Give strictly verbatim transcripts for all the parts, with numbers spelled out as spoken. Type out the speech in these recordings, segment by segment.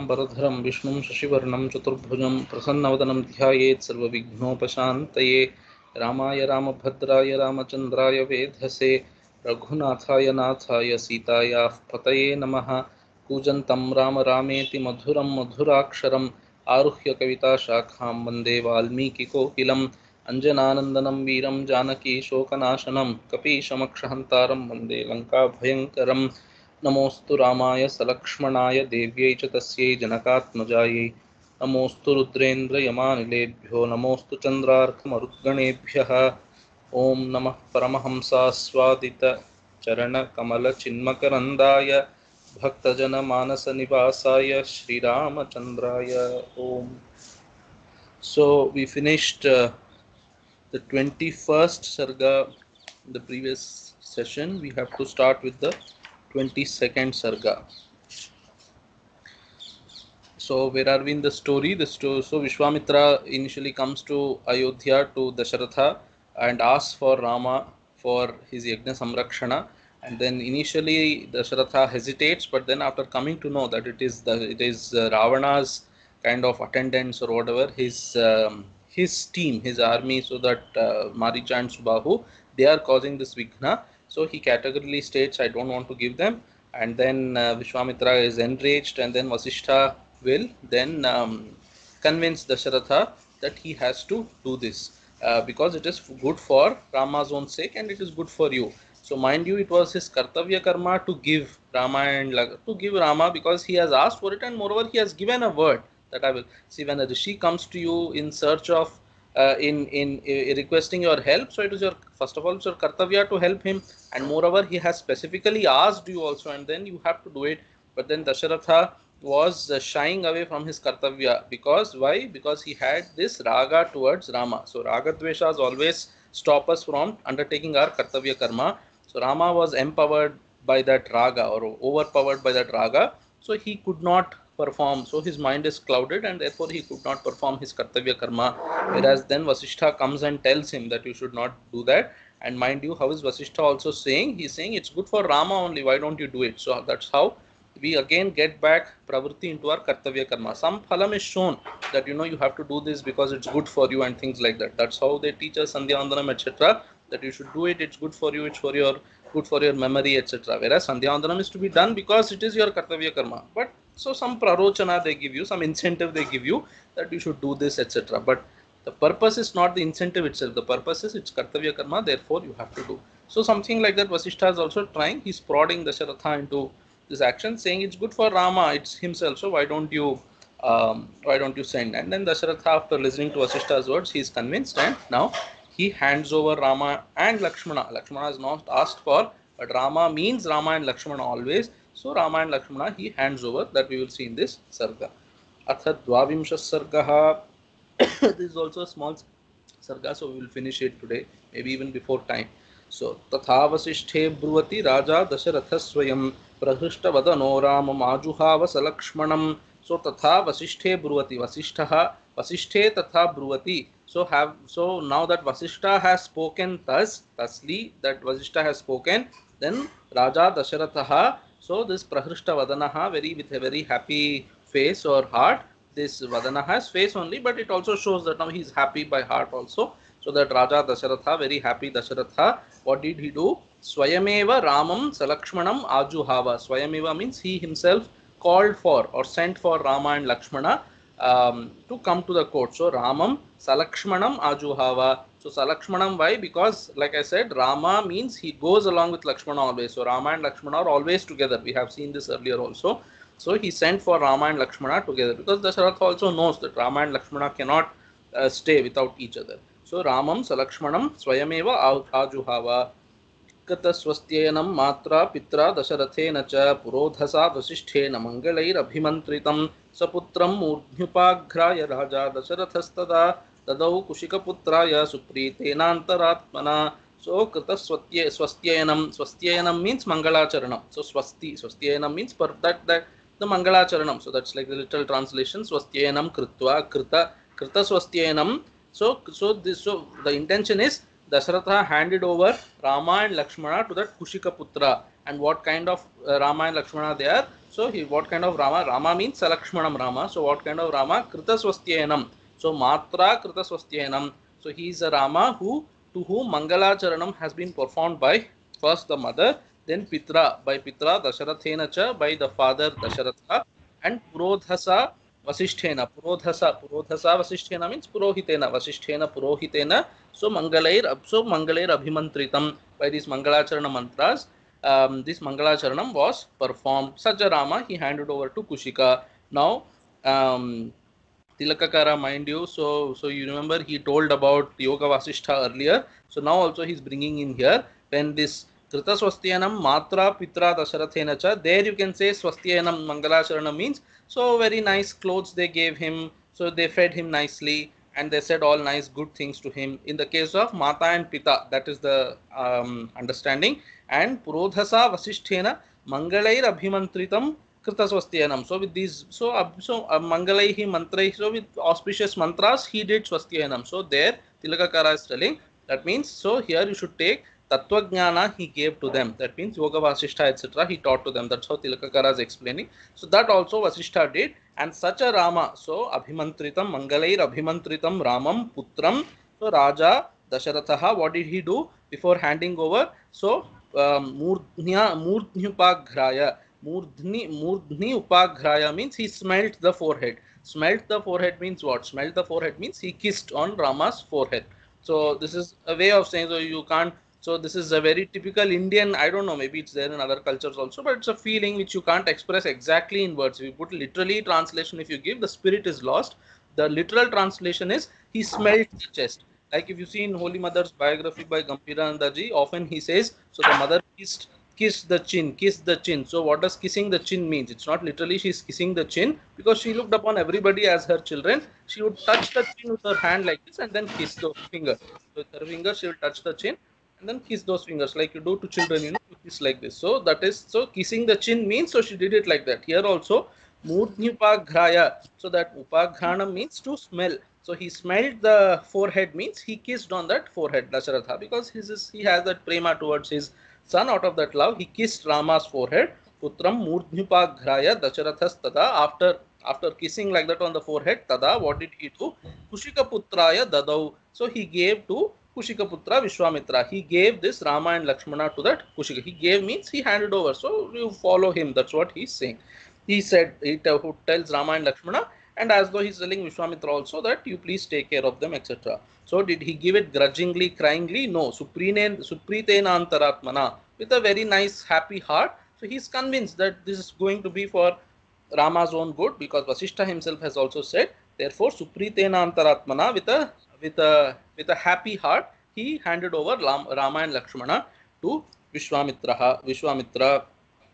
वरधरं विष्णुं शशिवर्णं चतुर्भुजं प्रसन्नवदनं ध्यायेत् सर्वविघ्नोपशान्तये। रामाय रामभद्राय रामचन्द्राय वेधसे रघुनाथाय नाथाय सीतायाः पतये नमः। कूजन्तं राम रामेति मधुरं मधुराक्षरम् आरुह्य कविताशाखां वन्दे वाल्मीकिकोकिलम्। अञ्जनानन्दनं वीरं जानकी शोकनाशनं कपीशमक्षहन्तारं वन्दे लङ्काभयङ्करम्। नमोस्तु रामाय सलक्ष्मणाय देव्यै च तस्यै जनकात्मजायै। नमोस्तु रुद्रेन्द्रयमानिलेभ्यो नमोस्तु चन्द्रार्कमरुद्गणेभ्यः। ॐ नमः परमहंसास्वादितचरणकमलचिन्मकरन्दाय भक्तजनमानसनिवासाय श्रीरामचन्द्राय ॐ. So we finished uh, the twenty-first sarga in the previous session. We have to start with the twenty-second sarga. So where are we in the story? The sto so Vishwamitra initially comes to Ayodhya to Dasharatha and asks for Rama for his yajna samrakshana, and then initially Dasharatha hesitates, but then after coming to know that it is the it is uh, Ravana's kind of attendants or whatever, his um, his team, his army, so that uh, Maricha and Subahu, they are causing this Vigna. So he categorically states, I don't want to give them. And then uh, Vishwamitra is enraged, and then Vasishtha will then um, convince Dasharatha that he has to do this uh, because it is good for Rama's own sake and it is good for you. So mind you, it was his kartavya karma to give Rama and to give Rama because he has asked for it, and moreover he has given a word that I will see. When a rishi comes to you in search of uh, in in uh, requesting your help, so it is your first of all it's your kartavya to help him, and moreover he has specifically asked you also, and then you have to do it. But then Dasharatha was uh, shying away from his kartavya because why? Because he had this raga towards Rama. So raga dveshas always stop us from undertaking our kartavya karma. So Rama was empowered by that raga or overpowered by that raga, so he could not perform. So his mind is clouded and therefore he could not perform his kartavya karma. Whereas then Vasishtha comes and tells him that you should not do that. And mind you, how is Vasishtha also saying? He's saying it's good for Rama only, why don't you do it? So that's how we again get back pravritti into our kartavya karma. Some phalam is shown that you know you have to do this because it's good for you and things like that. That's how they teach us Sandhya Vandanam, et cetera. That you should do it, it's good for you, it's for your good for your memory, et cetera. Whereas Sandhya Vandanam is to be done because it is your kartavya karma. But so some prarochana they give you, some incentive they give you that you should do this, et cetera. But the purpose is not the incentive itself. The purpose is it's kartavya karma, therefore you have to do. So something like that Vasishtha is also trying. He's prodding Dasharatha into this action, saying it's good for Rama, it's himself, so why don't you um, why don't you send? And then Dasharatha, after listening to Vasishtha's words, he is convinced, and now he hands over Rama and Lakshmana. Lakshmana is not asked for, but Rama means Rama and Lakshmana always. So Rama and Lakshmana he hands over, that we will see in this sarga. Atha dvavimsha sargaha. This is also a small sarga, so we will finish it today, maybe even before time. So tatha vasishthe bruvati raja Dasharatha swayam प्रहृष्टवदनो राममाजुहावस लक्ष्मणं. So tatha vasishthe bruvati, vasishtha vasishthe tatha bruvati. So have so now that Vasishtha has spoken thus thusly, that Vasishtha has spoken, then Raja Dasharatha, so this prahrishta vadanaha, very with a very happy face or heart, this vadana has face only, but it also shows that now he is happy by heart also. So that Raja Dasharatha, very happy Dasharatha, what did he do? Swayameva Ramam Salakshmanam Ajuhava. Swayameva means he himself called for or sent for Rama and Lakshmana um, to come to the court. So Ramam Salakshmanam Ajuhava. So Salakshmanam, why? Because like I said, Rama means he goes along with Lakshmana always. So Rama and Lakshmana are always together. We have seen this earlier also. So he sent for Rama and Lakshmana together because Dasharatha also knows that Rama and Lakshmana cannot uh, stay without each other. So Ramam Salakshmanam Swayameva Ajuhava. स्वस्त्ययनं मात्रा पित्रा दशरथेन च पुरोधसा वसिष्ठेन मंगलैरभिमन्त्रितं सपुत्रं मूर्ध्युपाघ्राय राजा दशरथस्तदा ददौ कुशिकपुत्राय सुप्रीतेनान्तरात्मना. So कृतस्वत्य स्वस्त्ययनं, स्वस्त्ययनं means mangalacharanam. So swasti, swastyayanam means per that that the mangalacharanam. So that's like the literal translation. Swastyayanam kritva krita krita swastyayanam. So so this so the intention is Dasharatha handed over Rama and Lakshmana to that Kushika Putra. And what kind of uh, Rama and Lakshmana they are? So he, what kind of Rama? Rama means Salakshmanam Rama. So what kind of Rama? Kritaswastyanam. So Matra Kritaswastyanam. So he is a Rama who, to whom Mangalacharanam has been performed by first the mother, then Pitra, by Pitra Dasharathena cha, by the father Dasharatha, and Purodhasa Vasishthena. Purodhasa, Purodhasa Vasishthena means Purohitena, Vasishthena Purohitena. So Mangalair, so Mangalair Abhimantritam, by these Mangalacharana mantras. Um, this Mangalacharanam was performed. Such a Rama he handed over to Kushika. Now, um, Tilakakara, mind you, so so you remember he told about Yoga Vasishtha earlier. So now also he is bringing in here when this Krita Swastyanam Matra Pitra Dasharathena cha. There you can say Swastyanam Mangalacharanam means so very nice clothes they gave him. So they fed him nicely and they said all nice good things to him. In the case of Mata and Pita, that is the um, understanding. And Purodhasa Vasishthena Mangalair Abhimantritam Kritaswastyanam. So with these, so uh, so uh, Mangalaihi Mantrai, so with auspicious mantras, he did Swastyanam. So there Tilakakara is telling that means so here you should take Tattvajnana he gave to them. That means Yoga Vasishtha et cetera. He taught to them. That's how Tilakakara is explaining. So that also Vasishtha did. And such a Rama, so Abhimantritam, Mangalair Abhimantritam Ramam Putram. So Raja Dasharatha, what did he do before handing over? So um, Murdhnya Murdhyupaghraya. Murdhni, Murdhni Upaghraya means he smelt the forehead. Smelt the forehead means what? Smelt the forehead means he kissed on Rama's forehead. So this is a way of saying, so you can't, so this is a very typical Indian, I don't know, maybe it's there in other cultures also, but it's a feeling which you can't express exactly in words. If you put literally translation, if you give, the spirit is lost. The literal translation is, he smelt the chest. Like if you see in Holy Mother's biography by Gambhirananda ji, often he says, so the mother kissed, kiss the chin, kiss the chin. So what does kissing the chin means? It's not literally she's kissing the chin, because she looked upon everybody as her children. She would touch the chin with her hand like this and then kiss the finger. So with her finger she will touch the chin and then kiss those fingers like you do to children, you know, you kiss like this. So that is, so kissing the chin means, so she did it like that. Here also Murdhyupaghraya. So that Upaghrana means to smell. So he smelled the forehead means he kissed on that forehead, Dasharatha, because his is, he has that prema towards his son. Out of that love, he kissed Rama's forehead. Putram Murdhyupaghraya Dasharathas tada. After after kissing like that on the forehead, tada, what did he do? Kushika Putraya Dadau. So he gave to Kushika Putra Vishwamitra. He gave this Rama and Lakshmana to that Kushika. He gave means he handed over. So you follow him. That's what he's saying. He said, he tells Rama and Lakshmana, and as though he's telling Vishwamitra also that you please take care of them, et cetera. So did he give it grudgingly, cryingly? No. Supritena Antaratmana, with a very nice, happy heart. So he's convinced that this is going to be for Rama's own good, because Vasishtha himself has also said. Therefore, Supritena Antaratmana, with a with a with a happy heart, he handed over Rama and Lakshmana to Vishwamitra. Vishwamitra.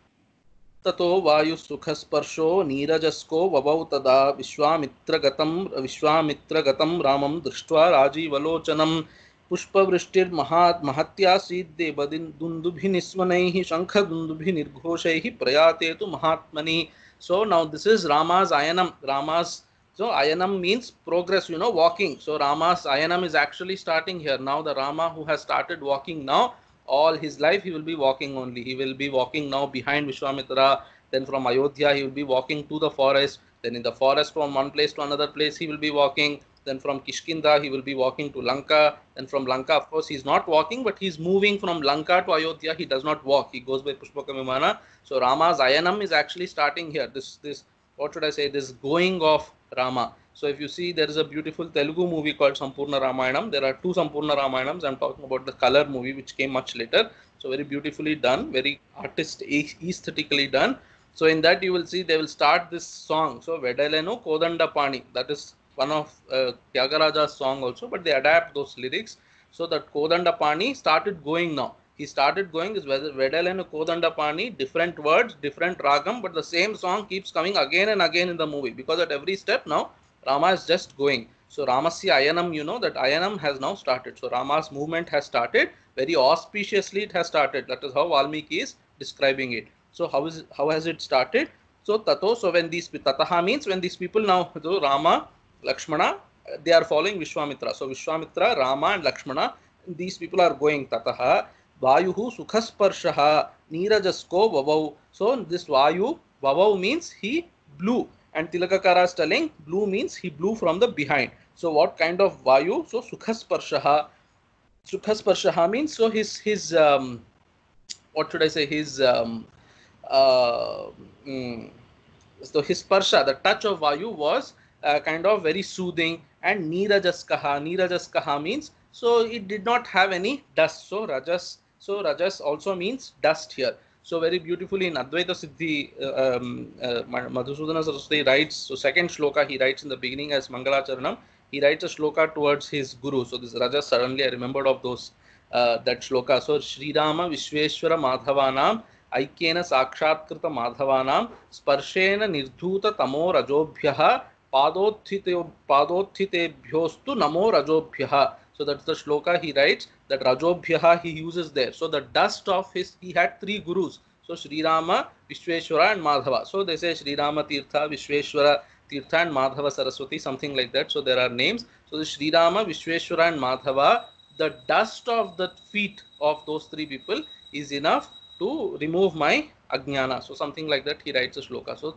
Tato Vayu Sukhasparsho Neerajasco Vavau Tada Vishwamitragatam Vishwamitragatam Ramam Drishtva Rajivalocanam Pushpavrishtir Mahat Mahatya Siddhe Badin Dundubhinismanaihi Shankha Dundubhinirghosaihi Prayatetu Mahatmani. So now this is Rama's Ayanam. Rama's, so Ayanam means progress, you know, walking. So Rama's Ayanam is actually starting here. Now the Rama who has started walking now, all his life he will be walking only. He will be walking now behind Vishwamitra. Then from Ayodhya he will be walking to the forest. Then in the forest from one place to another place he will be walking. Then from Kishkinda he will be walking to Lanka. Then from Lanka, of course, he is not walking, but he is moving from Lanka to Ayodhya. He does not walk. He goes by Pushpaka Vimana. So Rama's Ayanam is actually starting here. This, this, what should I say? This going of Rama. So if you see, there is a beautiful Telugu movie called Sampurna Ramayanam. There are two Sampurna Ramayanams. I'm talking about the color movie, which came much later. So very beautifully done, very artist aesthetically done. So in that you will see they will start this song. So Vedaleno Kodanda Pani. That is one of uh, Tyagaraja's song also, but they adapt those lyrics. So that Kodanda Pani started going now. He started going this Vedaleno Kodanda Pani, different words, different ragam, but the same song keeps coming again and again in the movie, because at every step now Rama is just going. So Ramasya Ayanam, you know that Ayanam has now started. So Rama's movement has started. Very auspiciously it has started. That is how Valmiki is describing it. So how is how has it started? So Tato, so when these Tataha means when these people now, so Rama, Lakshmana, they are following Vishwamitra. So Vishwamitra, Rama and Lakshmana, these people are going Tataha. Vayuhu Sukhasparshaha Neerajasko Vavau. So this Vayu, Vavau means he blew, and Tilakakara is telling blew means he blew from the behind. So what kind of Vayu? So Sukhasparshaha. Sukhasparshaha means so his his um, what should I say? His um, uh, mm, so his sparsha, the touch of Vayu was uh, kind of very soothing. And Nirajaskaha, Nirajaskaha means so it did not have any dust. So Rajas, so Rajas also means dust here. So very beautifully in Advaita Siddhi, uh, um, uh, Madhusudana Saraswati writes, so second shloka he writes in the beginning as Mangalacharanam, he writes a shloka towards his guru. So this Rajas, suddenly I remembered of those, uh, that shloka. So Sri Rama Vishweshwara Madhavanam ऐक्येन साक्षात्कृत माधवानां स्पर्शेन निर्धूत तमो रजोभ्यः पादोत्थिते पादोत्थितेभ्योस्तु नमो रजोभ्यः. So that's the shloka he writes, that rajobhyah he uses there. So the dust of his, he had three gurus. So Sri Rama, Vishweshwara and Madhava. So they say Sri Rama Tirtha, Vishweshwara Tirtha and Madhava Saraswati, something like that. So there are names. So the Sri Rama, Vishweshwara and Madhava, the dust of the feet of those three people is enough to remove my ajnana. So something like that he writes a shloka. So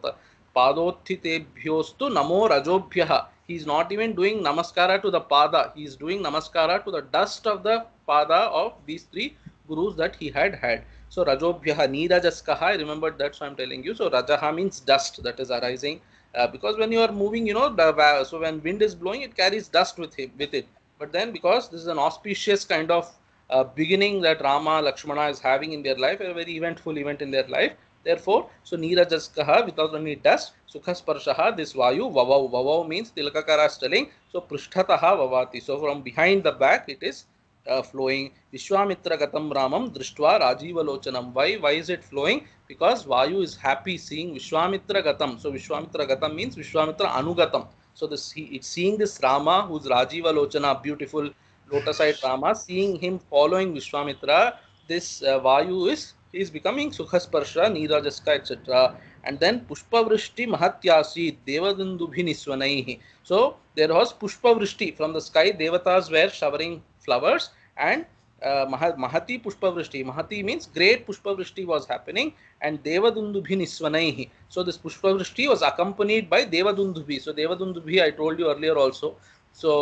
padothitebhyostu namo rajobhyah. He is not even doing namaskara to the pada. He is doing namaskara to the dust of the pada of these three gurus that he had had. So rajobhyah nirajaskaha. I remembered that, so I am telling you. So rajaha means dust that is arising. Uh, because when you are moving, you know, the, so when wind is blowing, it carries dust with him, with it. But then because this is an auspicious kind of Uh, beginning that Rama, Lakshmana is having in their life, a very eventful event in their life. Therefore, so Nirajaskaha, without any dust, Sukhasparshaha, this Vayu, Vavau. Vavau means Tilakakara is telling, so Prishtataha Vavati. So from behind the back it is uh, flowing. Vishwamitra Gatam Ramam Drishtva Rajiva Lochanam. Why? Why is it flowing? Because Vayu is happy seeing Vishwamitra Gatam. So Vishwamitra Gatam means Vishwamitra Anugatam. So this, he, it's seeing this Rama who's Rajiva Lochana, beautiful lotus-eyed Rama, seeing him following Vishwamitra, this uh, Vayu is is becoming Sukhasparsha, Nirajaska, et cetera. And then Pushpa Vrishti Mahatyasi Devadundubhi Nisvanaihi. So there was Pushpa Vrishti from the sky. Devatas were showering flowers, and uh, Mahati Pushpa Vrishti. Mahati means great Pushpa Vrishti was happening, and Devadundubhi Nisvanaihi. So this Pushpa Vrishti was accompanied by Devadundubhi. So Devadundubhi I told you earlier also. So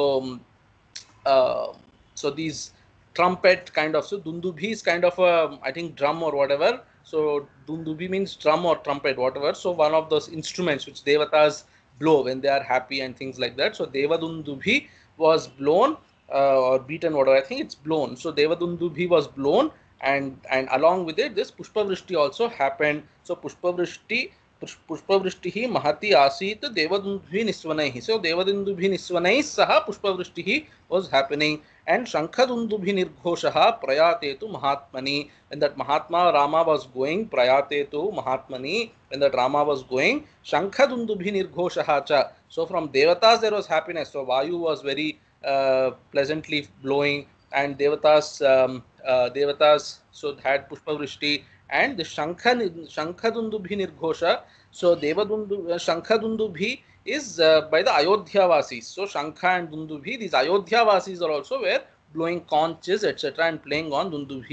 Uh, so these trumpet kind of, so Dundubhi is kind of a, I think, drum or whatever. So Dundubhi means drum or trumpet, whatever. So one of those instruments which devatas blow when they are happy and things like that. So Devadundubhi was blown uh, or beaten, whatever. I think it's blown. So Devadundubhi was blown, and and along with it, this Pushpa Vrishti also happened. So Pushpa Vrishti. पुष्पवृष्टि महती आसीत् देवदुन्दुभिः निस्वनैः. So देवदुन्दुभिः निस्वनैः सह पुष्पवृष्टिः was happening, and Shankadunduभिः निर्घोषः प्रयातेतु महात्मनि. When that Mahatma Rama was going, prayatetu Mahatmani, when that Rama was going, Shankadunduभिः निर्घोषः cha. So from devatas there was happiness. So Vayu was very uh, pleasantly blowing, and devatas um, uh, devatas so had pushpavrishti. And the Shankha Shankadundubhi Nirghosha. So Devadundu Shankadundubhi is uh, by the Ayodhya Vasis. So Shankha and Dundubhi, these Ayodhya Vasis are also were blowing conches, et cetera, and playing on Dundubhi.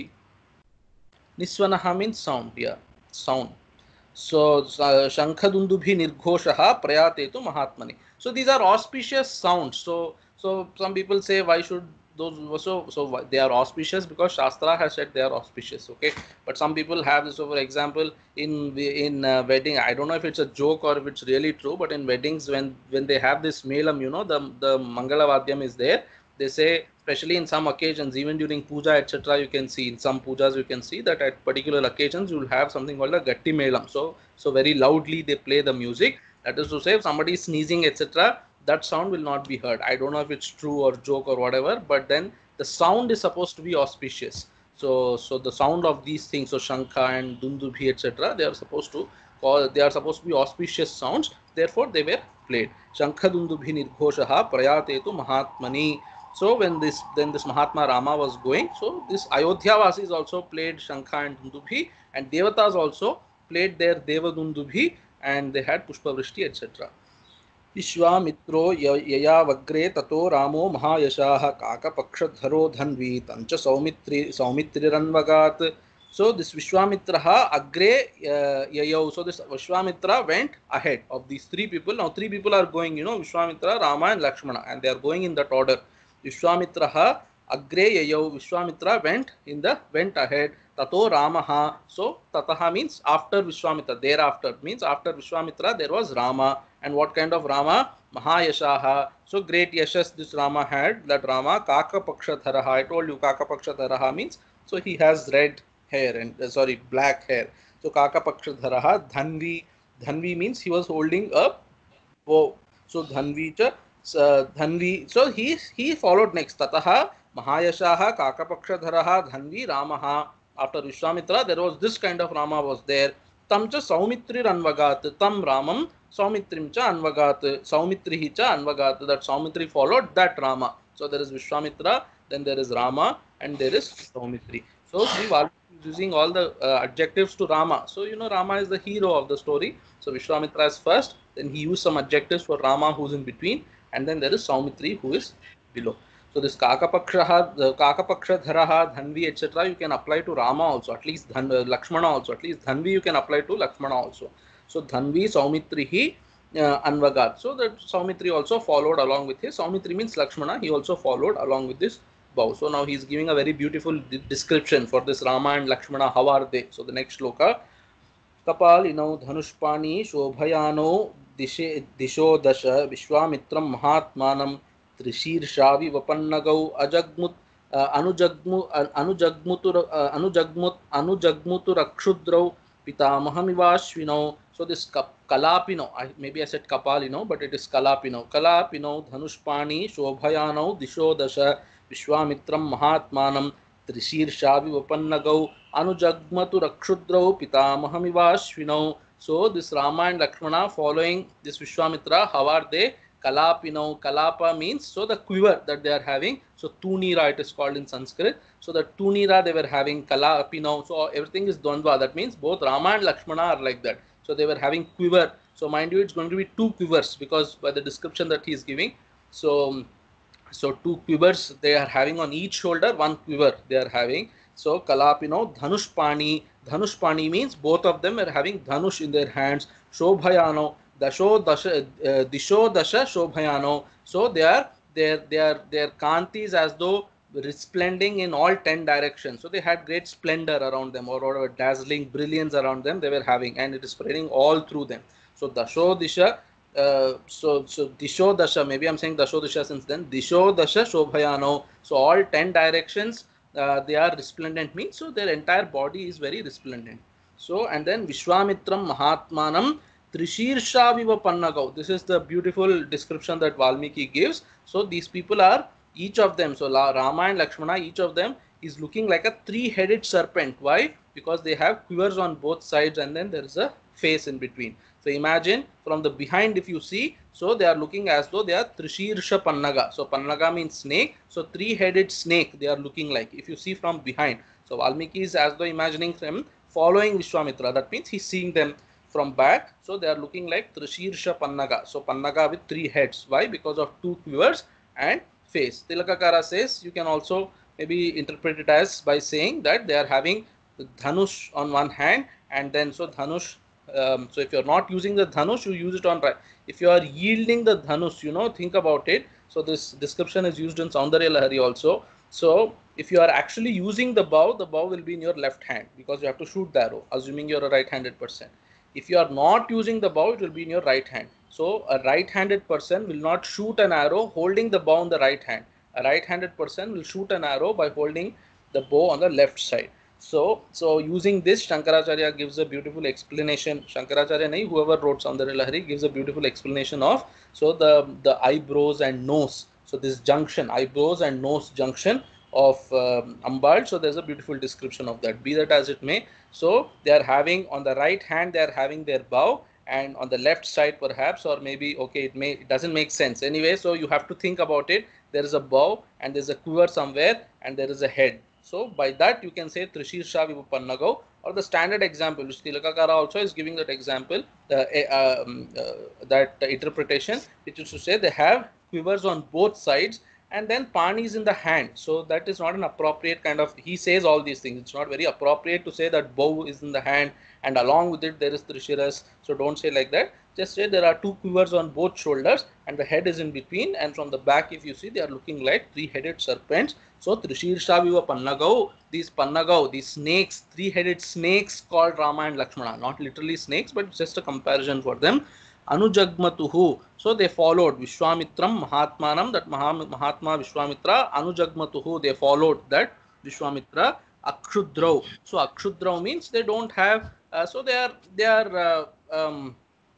Niswanaha means sound, yeah, sound. So uh, Shankadundubhi Nirghoshaha Prayatetu Mahatmani. So these are auspicious sounds. So so some people say, why should those, so so they are auspicious because Shastra has said they are auspicious, okay? But some people have this. So for example, in in uh, wedding, I don't know if it's a joke or if it's really true, but in weddings, when when they have this melam, you know, the the Mangala Vadyam is there. They say, especially in some occasions, even during puja, et cetera, you can see in some pujas you can see that at particular occasions you will have something called a gatti melam. So so very loudly they play the music. That is to say, if somebody is sneezing, et cetera, that sound will not be heard. I don't know if it's true or joke or whatever, but then the sound is supposed to be auspicious. So, so the sound of these things, so Shankha and Dundubhi, et cetera, they are supposed to call, they are supposed to be auspicious sounds. Therefore, they were played. Shankha Dundubhi Nirghoshaha Prayatetu Mahatmani. So when this, then this Mahatma Rama was going, so this Ayodhya Vasis also played Shankha and Dundubhi, and Devatas also played their Devadundubhi, and they had Pushpavrishti, et cetera. विश्वामित्रो यया वग्रे ततो रामो महायशाः काकपक्षधरो धन्वी तंच Saumitri सौमित्रिरन्वगात् So this Vishwamitraha agre uh, yayau. So this Vishwamitra went ahead of these three people. Now three people are going, you know, Vishwamitra, Rama and Lakshmana, and they are going in that order. Vishwamitraha agre yayau. Vishwamitra went in the went ahead. Tato Ramaha. So Tataha means after Vishwamitra. Thereafter means after Vishwamitra there was Rama. And what kind of Rama? Mahayashaha. So great yashas this Rama had. That Rama Kaka Pakshatharaha. I told you Kaka Pakshatharaha means so he has red hair and uh, sorry black hair. So Kaka Pakshadharaha. Dhanvi. Dhanvi means he was holding a bow. So Dhanvi cha uh, Dhanvi. So he he followed next. Tataha Mahayashaha Kaka Pakshadharaha Dhanvi Ramaha. After Vishwamitra there was this kind of Rama was there. Tam cha Saumitri Anvagat. Tam Ramam Saumitrim cha Anvagat. Saumitri cha Anvagat. That Saumitri followed that Rama. So there is Vishwamitra, then there is Rama, and there is Saumitri. So Sri Valmiki is using all the uh, adjectives to Rama. So you know Rama is the hero of the story. So Vishwamitra is first, then he used some adjectives for Rama who's in between, and then there is Saumitri who is below. So this Kakapakshaha, the Kakapakshadharaha, Dhanvi, et cetera. You can apply to Rama also, at least Dhan, uh, Lakshmana also, at least Dhanvi you can apply to Lakshmana also. So Dhanvi, Saumitrihi, uh, Anvagat. So that Saumitri also followed along with his. Saumitri means Lakshmana. He also followed along with this bow. So now he is giving a very beautiful description for this Rama and Lakshmana. How are they? So the next shloka. Kapalino Dhanushpani Shobhayano Dishe Disho Dasha Vishwamitram Mahatmanam Trishirshavi Vapannagau Ajagmut uh, Anujagmu uh, Anujagmutur uh, Anujagmut Anujagmuturakshudrau Pitamahamivaashvino. So this Kalapino, I, maybe I said Kapalino, but it is Kalapino. Kalapino Dhanushpani Shobhayano Disho Dasha Vishwamitram Mahatmanam Trishirshavi Vapannagau Anujagmatu Rakshudrau Pitamahamivaashvino. So this Rama and Lakshmana following this Vishwamitra, how are they? Kalapino. Kalapa means so the quiver that they are having. So Tunira it is called in Sanskrit. So the Tunira they were having, Kalapino. So everything is Dvandva. That means both Rama and Lakshmana are like that. So they were having quiver. So mind you, it's going to be two quivers because by the description that he is giving. So so two quivers they are having on each shoulder, one quiver they are having. So Kalapino Dhanushpani. Dhanushpani means both of them are having Dhanush in their hands. Shobhayano. Dasho Dasha uh, Disho Dasha Shobhayano. So they are their their their kanti is as though resplending in all ten directions. So they had great splendor around them, or whatever dazzling brilliance around them they were having, and it is spreading all through them. So Dasho Disha. Uh, so so Disho Dasha. Maybe I'm saying Dasho Disha since then. Disho Dasha Shobhayano. So all ten directions uh, they are resplendent means so their entire body is very resplendent. So and then Vishwamitram Mahatmanam Trishirsha Viva Pannagau. This is the beautiful description that Valmiki gives. So these people are each of them. So Rama and Lakshmana, each of them is looking like a three-headed serpent. Why? Because they have quivers on both sides and then there is a face in between. So imagine from the behind if you see, so they are looking as though they are Trishirsha Pannaga. So Pannaga means snake. So three-headed snake they are looking like if you see from behind. So Valmiki is as though imagining them following Vishwamitra. That means he's seeing them from back. So they are looking like Trishirsha Pannaga. So Pannaga with three heads. Why? Because of two quivers and face. Tilakakara says you can also maybe interpret it as by saying that they are having the Dhanush on one hand and then so Dhanush. Um, so if you are not using the Dhanush, you use it on right. If you are yielding the Dhanush, you know, think about it. So this description is used in Saundarya Lahari also. So if you are actually using the bow, the bow will be in your left hand because you have to shoot the arrow, assuming you are a right-handed person. If you are not using the bow, it will be in your right hand. So a right-handed person will not shoot an arrow holding the bow in the right hand. A right-handed person will shoot an arrow by holding the bow on the left side. So, so using this, Shankaracharya gives a beautiful explanation. Shankaracharya nahi, whoever wrote Saundarya Lahari gives a beautiful explanation of so the the eyebrows and nose. So this junction, eyebrows and nose junction of um, Ambal. So there's a beautiful description of that. Be that as it may. So they are having on the right hand they are having their bow, and on the left side perhaps, or maybe okay it may it doesn't make sense anyway. So you have to think about it. There is a bow and there is a quiver somewhere and there is a head. So by that you can say Trishirsha Vipannagau, or the standard example which Tilakakara also is giving that example, uh, um, uh, that uh, interpretation, which is to say they have quivers on both sides and then pani is in the hand. So that is not an appropriate kind of, he says all these things. It's not very appropriate to say that bow is in the hand and along with it there is Trishiras. So don't say like that. Just say there are two quivers on both shoulders and the head is in between, and from the back if you see they are looking like three-headed serpents. So Trishirsha viva Pannagau, these Pannagau, these snakes, three-headed snakes called Rama and Lakshmana. Not literally snakes, but just a comparison for them. Anujagmatuhu. So they followed Vishwamitram Mahatmanam, that Mahatma Vishwamitra. Anujagmatuhu, they followed that Vishwamitra. Akshudrau. So Akshudrau means they don't have, uh, so they are, they are, uh, um,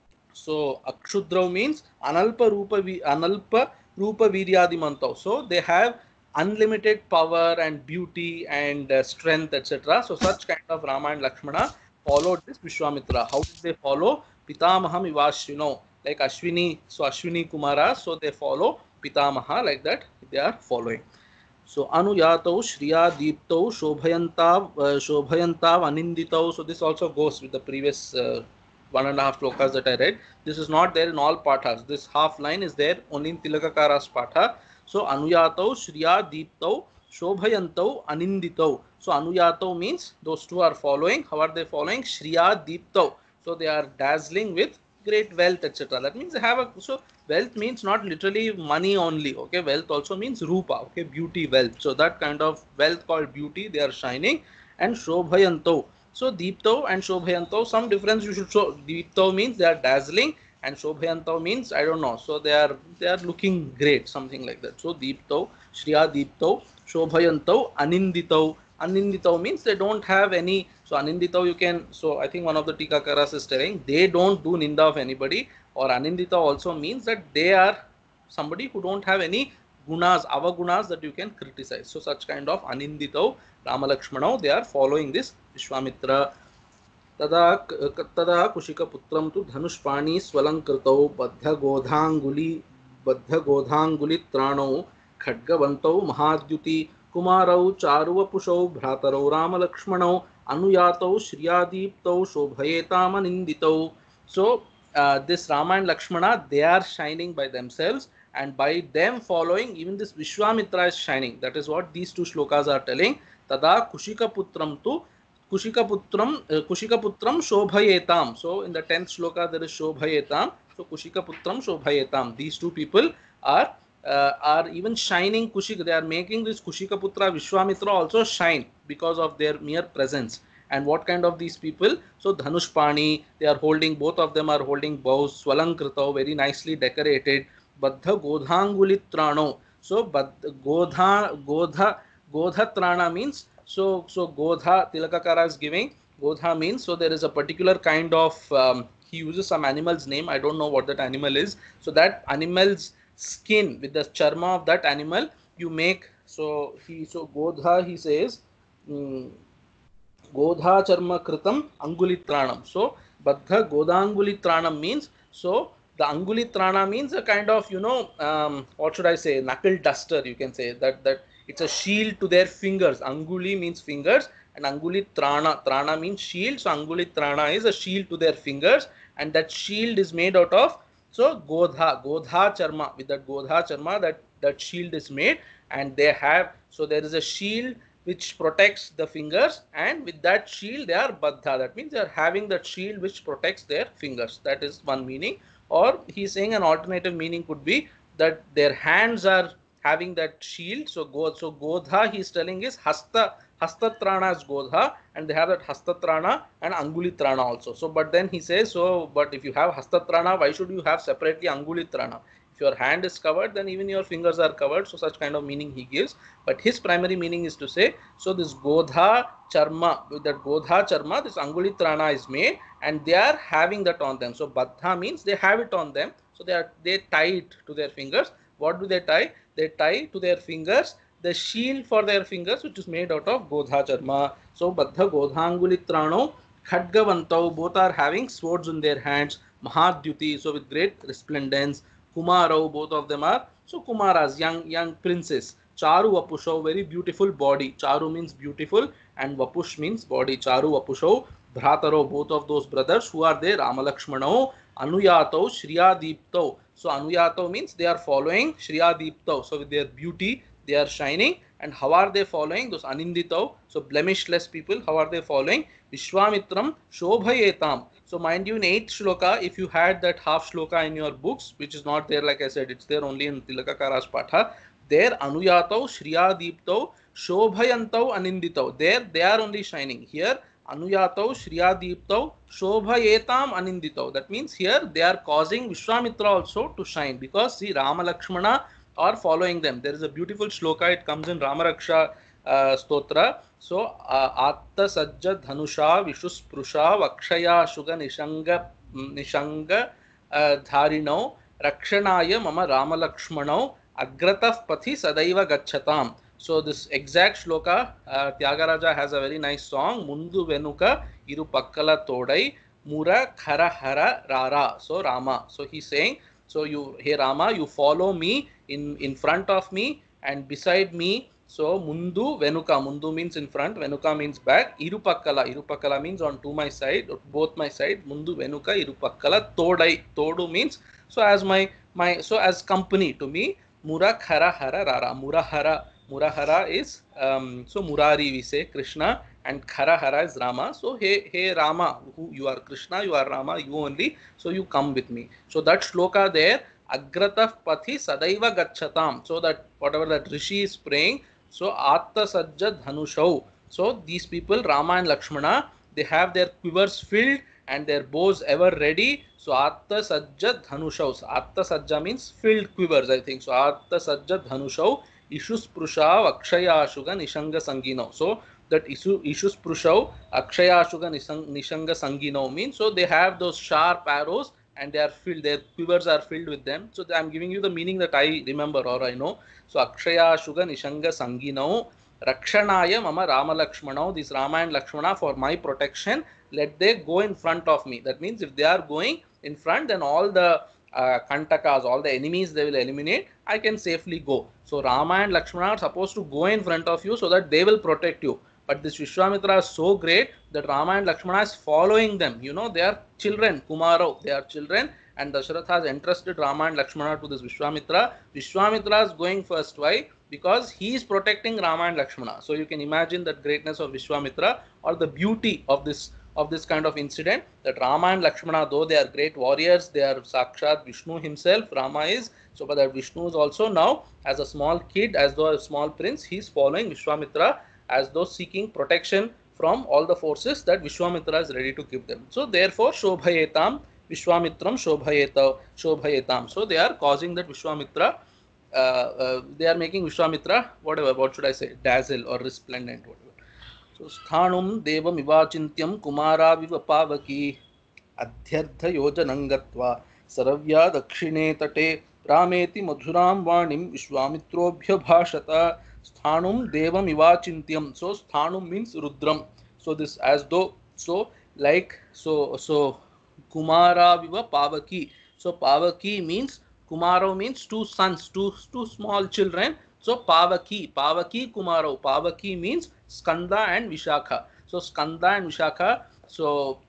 so Akshudrau means Analpa Rupa, Analpa Rupa Viryadimantav. So they have unlimited power and beauty and uh, strength, et cetera. So such kind of Rama and Lakshmana followed this Vishwamitra. How did they follow? Pitamaham Ivashvino, like Ashwini, so Ashwini Kumara, so they follow Pitamaha, like that they are following. So Anuyatau, Shriya, Deeptau, Shobhayantav, uh, Shobhayantav, Aninditau. So this also goes with the previous uh, one and a half slokas that I read. This is not there in all pathas. This half line is there only in Tilakakara's patha. So Anuyatau, Shriya, Deeptau, Shobhayantau, Aninditau. So Anuyatau means those two are following. How are they following? Shriya, Deeptau. So they are dazzling with great wealth, et cetera. That means they have a, so wealth means not literally money only. Okay, wealth also means rupa. Okay, beauty, wealth. So that kind of wealth called beauty, they are shining. And Shobhayanto. So Deepto and Shobhayanto, some difference you should show. Deepto means they are dazzling, and Shobhayanto means I don't know. So they are they are looking great, something like that. So Deepto, Shriya Deepto, Shobhayanto, Anindito. Anindito means they don't have any. So Anindito you can, so I think one of the Tikakaras is telling they don't do ninda of anybody, or Anindita also means that they are somebody who don't have any gunas, avagunas that you can criticize. So such kind of Anindito, Rama Lakshmana, they are following this Vishwamitra. Tada tada Kushika Putram tu Dhanushpani Swalankritau Baddha Godhanguli Baddha Godhanguli Tranau Khadgavantau Mahadyuti Kumarau Charuvapushau Bhratarau Rama Lakshmanau Anuyatau Shriyadiptau Shobhayetam. So uh, this Rama and Lakshmana, they are shining by themselves, and by them following even this Vishwamitra is shining. That is what these two shlokas are telling. Tada Kushika Putram tu Kushika Putram uh, Kushika Putram Shobhayetam. So in the tenth shloka there is Shobhayetam. So Kushika Putram Shobhayetam. These two people are uh, are even shining Kushika. They are making this Kushika Putra Vishwamitra also shine because of their mere presence. And what kind of these people? So Dhanushpani, they are holding, both of them are holding bows. Swalankritau, very nicely decorated. Baddha Godhangulitrano. So Baddha Godha Godha Godhatrana means, so so Godha, Tilakakara is giving. Godha means, so there is a particular kind of um, he uses some animal's name. I don't know what that animal is. So that animal's skin, with the charma of that animal, you make. So he so Godha, he says. Um, Godha charma kritam angulitranam. So Baddha Godangulitranam means, so the Angulitrana means a kind of, you know, um, what should I say, knuckle duster, you can say, that that it's a shield to their fingers. Anguli means fingers and Angulitrana, Trana means shield. So Angulitrana is a shield to their fingers, and that shield is made out of, so Godha, Godha charma, with that Godha charma, that, that shield is made, and they have, so there is a shield which protects the fingers, and with that shield they are Baddha. That means they are having that shield which protects their fingers. That is one meaning. Or he is saying an alternative meaning could be that their hands are having that shield. So go, so Godha he is telling is Hasta, Hastatrana is Godha, and they have that Hastatrana and Angulitrana also. So but then he says, so but if you have Hastatrana, why should you have separately Angulitrana? If your hand is covered, then even your fingers are covered. So such kind of meaning he gives. But his primary meaning is to say, so this Godha charma, with that Godha charma, this Angulitrana is made, and they are having that on them. So Baddha means they have it on them. So they are they tie it to their fingers. What do they tie? They tie to their fingers the shield for their fingers, which is made out of Godha charma. So Baddha Godhangulitrano Khadgavantau, both are having swords in their hands. Mahadyuti, so with great resplendence. Kumarau, both of them are, so Kumaras, young young princes. Charu Vapushau, very beautiful body. Charu means beautiful and Vapush means body. Charu Vapushau Bhrataro, both of those brothers, who are there? Rama Lakshmano, Anuyato, Shriya Deepto. So Anuyato means they are following Shriya Deepto. So with their beauty, they are shining. And how are they following? Those Anindito, so blemishless people, how are they following? Vishwamitram Shobhayetam. So mind you, in eighth shloka, if you had that half shloka in your books, which is not there, like I said, it's there only in Tilakakara's Patha, there Anuyatau, Shriya Deeptau, Shobhayantau, Aninditau. There they are only shining. Here Anuyatau, Shriya Deeptau, Shobhayetam, Aninditau. That means here they are causing Vishwamitra also to shine, because see, Rama Lakshmana are following them. There is a beautiful shloka, it comes in Ramaraksha uh, Stotra. So, uh, Atta Sajja Dhanusha Vishuspurusha Vakshaya Shuga Nishanga Nishanga uh, Dharinau Rakshanaya Mama Rama Lakshmanau Agrataf Pathi Sadaiva Gachatam. So this exact shloka, uh, Tyagaraja has a very nice song, Mundu Venuka Iru Pakkala Todai Mura Khara Hara Rara. So Rama. So he's saying, so you, hey Rama, you follow me in, in front of me and beside me. So Mundu Venuka. Mundu means in front, Venuka means back. Irupakkala. Irupakkala means on to my side, both my side. Mundu Venuka Irupakkala Todai. Todu means so as my my so as company to me. Murakhara Hara Rara. Murahara. Murahara is um, so Murari we say Krishna, and Khara Hara is Rama. So hey hey Rama, who you are Krishna, you are Rama, you only. So you come with me. So that shloka there, Agratah Pathi Sadaiva Gachatam. So that whatever that Rishi is praying. So Atta Sajja Dhanushau. So these people, Rama and Lakshmana, they have their quivers filled and their bows ever ready. So Atta Sajja Dhanushau. So Atta Sajja means filled quivers, I think. So Atta Sajja Dhanushau. Ishuspurusha Akshaya Shuga Nishanga Sangino. So that Ishu Ishuspurusha Akshaya Shuga Nishanga Sangino means, so they have those sharp arrows and they are filled, their quivers are filled with them. So I am giving you the meaning that I remember or I know. So Akshaya Shuga Nishanga Sangino Rakshanaya Mama Rama Lakshmana. This Rama and Lakshmana, for my protection, let they go in front of me. That means if they are going in front, then all the uh, Kantakas, all the enemies they will eliminate, I can safely go. So Rama and Lakshmana are supposed to go in front of you so that they will protect you. But this Vishwamitra is so great that Rama and Lakshmana is following them. You know, they are children, Kumaro, they are children, and Dasharatha has entrusted Rama and Lakshmana to this Vishwamitra. Vishwamitra is going first. Why? Because he is protecting Rama and Lakshmana. So you can imagine the greatness of Vishwamitra, or the beauty of this of this kind of incident, that Rama and Lakshmana, though they are great warriors, they are Sakshat Vishnu himself, Rama is. So but that Vishnu is also now, as a small kid, as though a small prince, he is following Vishwamitra as though seeking protection from all the forces that Vishwamitra is ready to give them. So therefore, Shobhayetam, Vishwamitram Shobhayeta, Shobhayetam. So they are causing that Vishwamitra, uh, uh, they are making Vishwamitra, whatever, what should I say, dazzle or resplendent, whatever. So Sthanum Devam Ivachintyam Kumara Vivapavaki Adhyartha Yojanangatva Saravya Dakshine Tate Rameti Madhuram Vanim Vishwamitrobhya Bhashata. Sthanum Devam Ivachintyam. So Sthanum means Rudram. So this as though, so like, so so Kumara Viva Pavaki. So Pavaki means, Kumaro means two sons, two, two small children. So Pavaki, Pavaki Kumaro. Pavaki means Skanda and Vishakha. So Skanda and Vishakha, so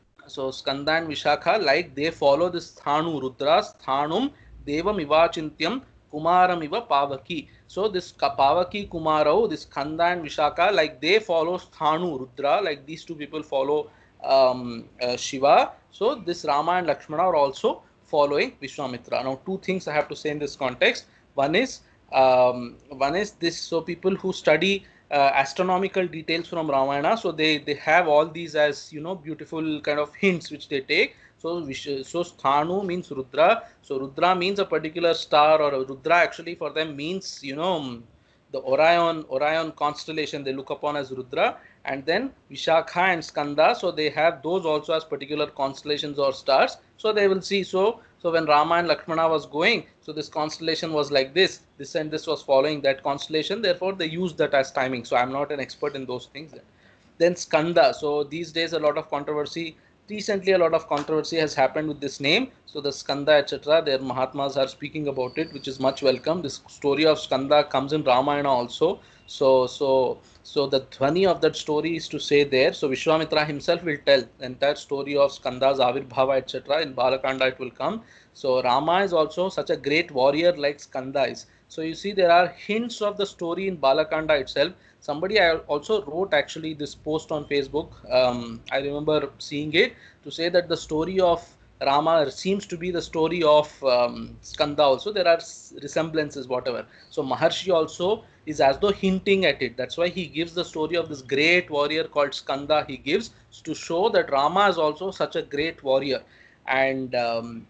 so Skanda and Vishakha, like they follow this Sthanu Rudra, Sthanum Devam Ivachintyam Kumaram Iva Pavaki. So this Pavaki Kumaro, this Skanda and Vishakha, like they follow Sthanu Rudra, like these two people follow um, uh, Shiva. So this Rama and Lakshmana are also following Vishwamitra. Now two things I have to say in this context. One is um, one is this, so people who study uh, astronomical details from Ramayana, so they they have all these as, you know, beautiful kind of hints which they take. So so Sthanu means Rudra. So Rudra means a particular star, or a Rudra actually for them means, you know, the Orion Orion constellation they look upon as Rudra. And then Vishakha and Skanda, so they have those also as particular constellations or stars. So they will see, so so when Rama and Lakshmana was going, so this constellation was like this, this and this was following that constellation, therefore they used that as timing. So I'm not an expert in those things. Then Skanda, so these days a lot of controversy recently a lot of controversy has happened with this name. So the Skanda, et cetera. Their Mahatmas are speaking about it, which is much welcome. This story of Skanda comes in Ramayana also. So so so the dhvani of that story is to say there. So Vishwamitra himself will tell the entire story of Skanda's Avirbhava, et cetera. In Balakanda it will come. So Rama is also such a great warrior like Skanda is. So you see there are hints of the story in Balakanda itself. Somebody I also wrote actually this post on Facebook. Um, I remember seeing it to say that the story of Rama seems to be the story of um, Skanda also. There are resemblances, whatever. So Maharshi also is as though hinting at it. That's why he gives the story of this great warrior called Skanda. He gives to show that Rama is also such a great warrior. And um,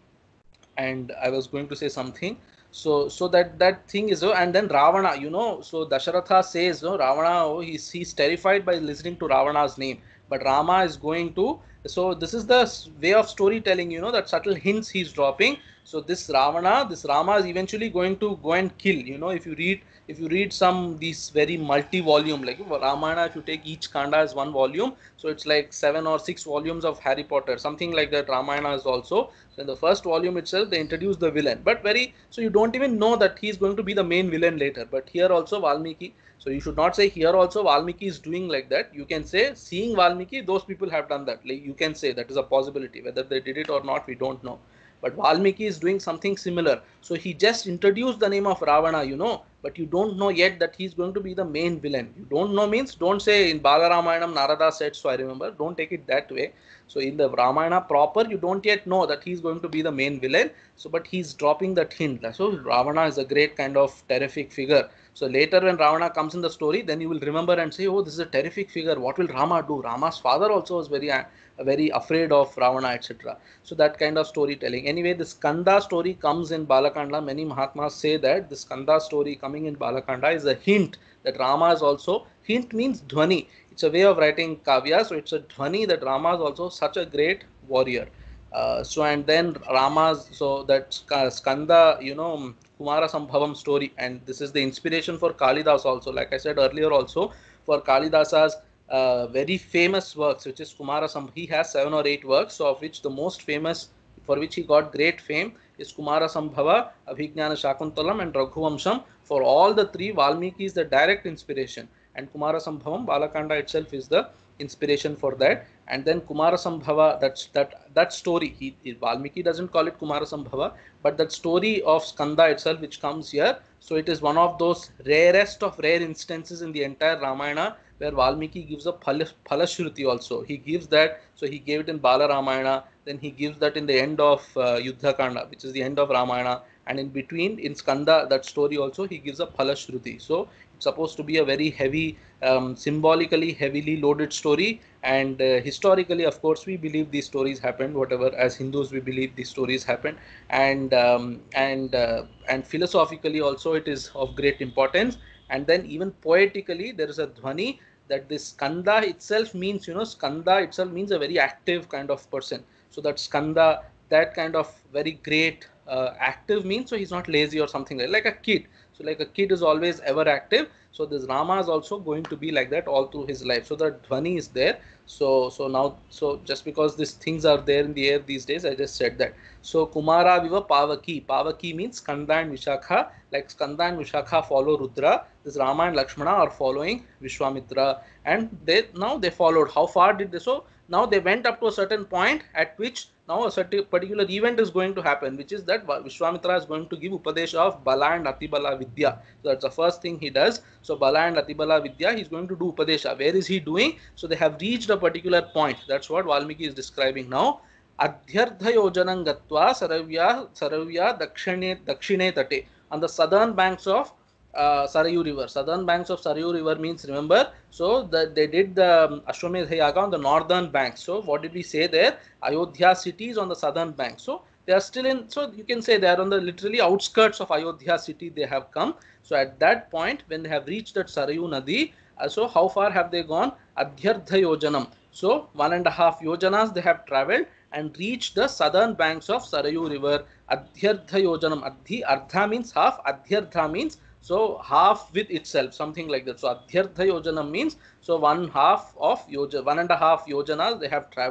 and I was going to say something. So so that that thing is, oh, and then Ravana, you know, so Dasharatha says, no, Ravana, oh, he's he's terrified by listening to Ravana's name, but Rama is going to. So this is the way of storytelling, you know, that subtle hints he's dropping. So this Ravana, this Rama is eventually going to go and kill. You know, if you read if you read some these very multi-volume, like Ramayana, if you take each Kanda as one volume, so it's like seven or six volumes of Harry Potter, something like that. Ramayana is also. So in the first volume itself, they introduce the villain, but very so you don't even know that he's going to be the main villain later. But here also Valmiki. So you should not say here also Valmiki is doing like that. You can say seeing Valmiki, those people have done that. Like you can say that is a possibility. Whether they did it or not, we don't know. But Valmiki is doing something similar. So he just introduced the name of Ravana, you know, but you don't know yet that he's going to be the main villain. You don't know means don't say in Balaramayanam Narada said so, I remember. Don't take it that way. So in the Ramayana proper, you don't yet know that he's going to be the main villain. So but he's dropping that hint. So Ravana is a great kind of terrific figure. So later when Ravana comes in the story, then you will remember and say, oh, this is a terrific figure. What will Rama do? Rama's father also was very uh, very afraid of Ravana, et cetera. So that kind of storytelling. Anyway, this Skanda story comes in Balakanda. Many Mahatmas say that this Skanda story coming in Balakanda is a hint that Rama is also, hint means dhvani. It's a way of writing kavya. So it's a dhvani that Rama is also such a great warrior. Uh, so and then Rama's, so that Skanda, you know, Kumara Sambhavam story, and this is the inspiration for Kalidas also. Like I said earlier also, for Kalidasa's uh, very famous works, which is Kumara Sambhavam. He has seven or eight works, so of which the most famous, for which he got great fame, is Kumara Sambhava, Abhignana Shakuntalam and Raghuvamsham. For all the three, Valmiki is the direct inspiration, and Kumara Sambhavam, Balakanda itself is the inspiration for that. And then Kumara Sambhava, that's that that story, he, he Valmiki doesn't call it Kumara Sambhava, but that story of Skanda itself which comes here, so it is one of those rarest of rare instances in the entire Ramayana where Valmiki gives a Phalashruti also. He gives that, so he gave it in Bala Ramayana, then he gives that in the end of uh, Yuddha Kanda, which is the end of Ramayana, and in between in Skanda, that story also he gives a Phalashruti. So it's supposed to be a very heavy, um, symbolically heavily loaded story, and uh, historically, of course, we believe these stories happened. Whatever, as Hindus, we believe these stories happened, and um, and uh, and philosophically also it is of great importance. And then even poetically, there is a dhvani that this Skanda itself means, you know, Skanda itself means a very active kind of person. So that Skanda, that kind of very great uh, active means, so he's not lazy or something like, like a kid. So like a kid is always ever active. So this Rama is also going to be like that all through his life. So the dhvani is there. So so now, so just because these things are there in the air these days, I just said that. So Kumara Viva Pavaki. Pavaki means Skanda and Vishakha. Like Skanda and Vishakha follow Rudra. This Rama and Lakshmana are following Vishwamitra. And they now they followed. How far did they? So now they went up to a certain point at which now a certain particular event is going to happen, which is that Vishwamitra is going to give Upadesha of Bala and Atibala Vidya. So that's the first thing he does. So Bala and Atibala Vidya, he's going to do Upadesha. Where is he doing? So they have reached a particular point. That's what Valmiki is describing now. Adhyardha yojanam gatva saravya saravya dakshine dakshine tate, on the southern banks of uh, Sarayu river. Southern banks of Sarayu river means, remember, so that they did the um, Ashwamedha Yaga on the northern banks. So what did we say there? Ayodhya city is on the southern bank. So they are still in, so you can say they are on the literally outskirts of Ayodhya city they have come. So at that point, when they have reached that Sarayu Nadi, uh, so how far have they gone? Adhyardha yojanam. So one and a half yojanas they have travelled and reached the southern banks of Sarayu river. Adhyardha yojanam. Adhi, ardha means half, adhyardha means so half with itself, something like that. So Adhyardha yojanam means so one half of yoja, one and a half yojanas they have travelled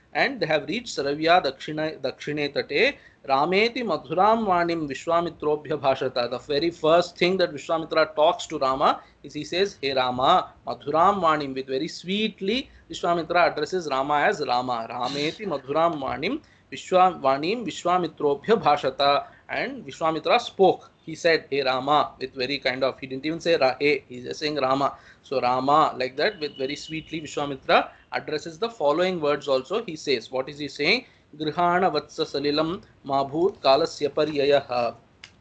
and they have reached Saravya Dakshine, Dakshine Tate. Rameti Madhuram Vanim Vishwamitrobhya Bhashata. The very first thing that Vishwamitra talks to Rama is he says, Hey Rama, Madhuram Vanim, with very sweetly Vishwamitra addresses Rama as Rama. Rameti Madhuram Vanim Vishwavanim Vishwamitrobhya Bhashata. And Vishwamitra spoke. He said, Hey Rama, with very kind of, he didn't even say Ra, hey, he's just saying Rama. So Rama, like that, with very sweetly, Vishwamitra addresses the following words also. He says, what is he saying? Grihana vatsa salilam mabhut kalasya paryayaha.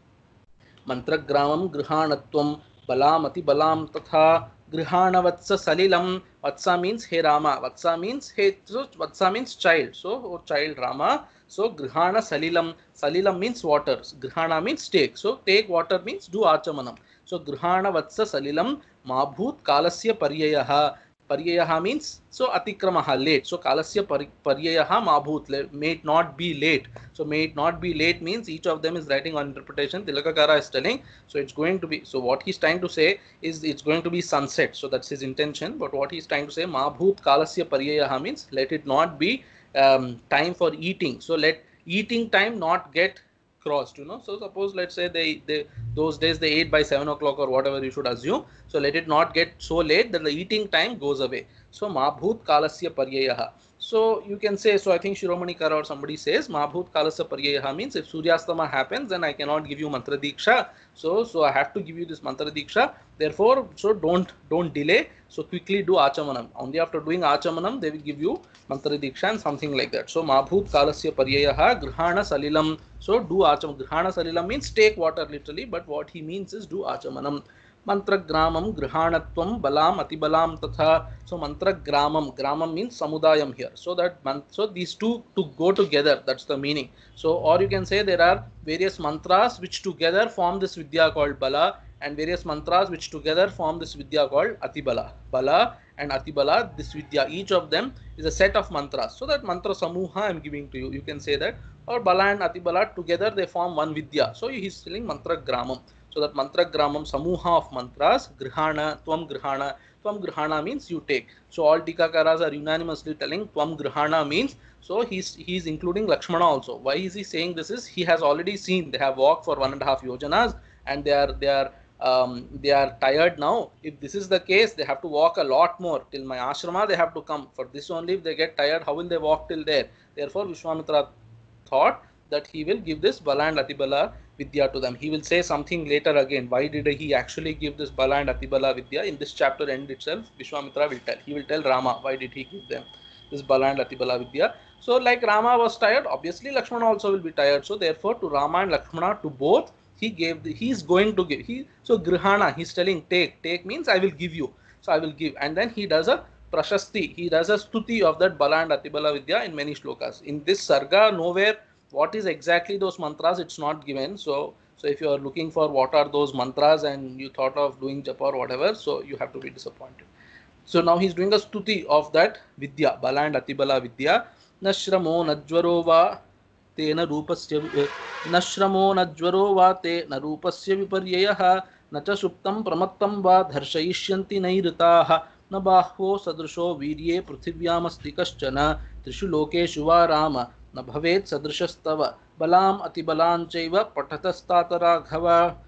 Mantragramam grihanatvam balamati balam tatha. Grihana vatsa salilam. Vatsa means Hey Rama. Vatsa means Hey, so Vatsa means child. So, oh child Rama. So, Grihana Salilam. Salilam means water. Grihana means take. So, take water means do Achamanam. So, Grihana Vatsa Salilam Mabhut Kalasya Paryayaha. Paryayaha means, so Atikramaha, late. So, Kalasya Paryayaha Mabhut, may it not be late. So, may it not be late means each of them is writing on interpretation. Tilakakara is telling, so it's going to be, so what he's trying to say is it's going to be sunset. So, that's his intention. But what he's trying to say, Mabhut Kalasya Paryayaha means let it not be Um, time for eating. So let eating time not get crossed, you know. So suppose let's say they, they those days they ate by seven o'clock or whatever you should assume. So let it not get so late that the eating time goes away. So Mabhut Kalasya Paryayaha. So you can say, so I think Shiromani Kara or somebody says Mabhut Kalasya Paryayaha means if Suryastama happens, then I cannot give you Mantra Diksha. So so I have to give you this Mantra Diksha. Therefore, so don't don't delay. So quickly do Achamanam. Only after doing Achamanam, they will give you Mantra Diksha and something like that. So Mabhut Kalasya Paryayaha Grihana Salilam. So do Achamanam. Grihana Salilam means take water literally, but what he means is do Achamanam. Mantragramam Grihanatvam Balam Atibalam Tatha. So Mantragramam, Gramam means Samudayam here. So that so these two to go together, that's the meaning. So or you can say there are various mantras which together form this Vidya called Bala, and various mantras which together form this Vidya called Atibala. Bala and Atibala, this Vidya, each of them is a set of mantras. So that mantra Samuha I am giving to you. You can say that. Or Bala and Atibala together they form one Vidya. So he is telling Mantragramam. So that Mantragramam Samuha of mantras, Grihana, Tvam Grihana. Tvam Grihana means you take. So all Tikakaras are unanimously telling Tvam Grihana means, so he's he's including Lakshmana also. Why is he saying this is, he has already seen, they have walked for one and a half yojanas and they are, they are Um, they are tired now. If this is the case, they have to walk a lot more. Till my ashrama, they have to come. For this only, if they get tired, how will they walk till there? Therefore, Vishwamitra thought that he will give this Bala and Atibala Vidya to them. He will say something later again. Why did he actually give this Bala and Atibala Vidya? In this chapter end itself, Vishwamitra will tell. He will tell Rama why did he give them this Bala and Atibala Vidya. So like Rama was tired, obviously Lakshmana also will be tired. So therefore, to Rama and Lakshmana, to both, he gave the, he is going to give. He so Grihana, he's telling take. Take means I will give you. So I will give. And then he does a prashasti. He does a stuti of that Bala and Atibala Vidya in many shlokas. In this Sarga, nowhere what is exactly those mantras, it's not given. So so if you are looking for what are those mantras and you thought of doing japa or whatever, so you have to be disappointed. So now he's doing a stuti of that Vidya, Bala and Atibala Vidya. Nashramo Najvaro va तेन रूपस्य न श्रमो न ज्वरो वा ते न रूपस्य विपर्ययः न च सुप्तं प्रमत्तं वा धर्षयिष्यन्ति नैऋताः न बाह्वो सदृशो वीर्ये पृथिव्यामस्ति कश्चन त्रिषु लोकेषु वा राम न भवेत् सदृशस्तव बलाम् अतिबलाञ्चैव पठतस्तात राघव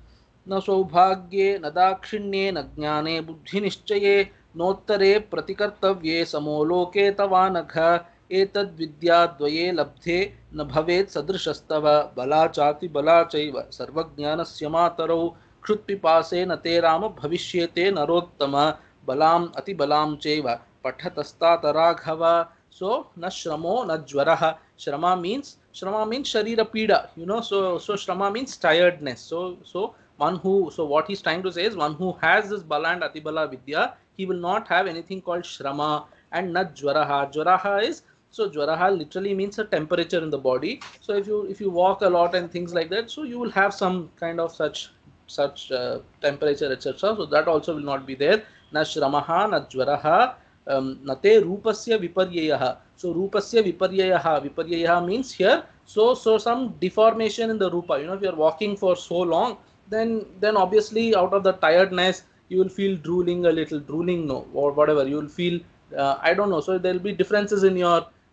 न सौभाग्ये न दाक्षिण्ये न ज्ञाने बुद्धिनिश्चये नोत्तरे प्रतिकर्तव्ये समो लोके तवानघ एतद् विद्याद्वये लब्धे न भवेत् सदृशस्तव बला चाति बला चैव सर्वज्ञानस्य मातरौ क्षुत्पिपासेन ते राम भविष्येते नरोत्तम बलाम् अतिबलां चैव पठतस्तात Raghav. So na shramo na jwaraha. Shrama means shrama means sharira pida, you know. So so shrama means tiredness. So so one who, so what he's trying to say is one who has this Bala and Atibala Vidya, he will not have anything called shrama. And na jwaraha. Jwaraha is, so jwaraha literally means a temperature in the body. So if you if you walk a lot and things like that, so you will have some kind of such such uh, temperature, et cetera. So that also will not be there. Na shramaha, na jwaraha, um, nate rupasya viparyayaha. So rupasya viparyayaha. Viparyayaha means here. So so some deformation in the rupa. You know, if you are walking for so long, then then obviously out of the tiredness you will feel drooling a little, drooling no, or whatever. You will feel uh, I don't know. So there will be differences in your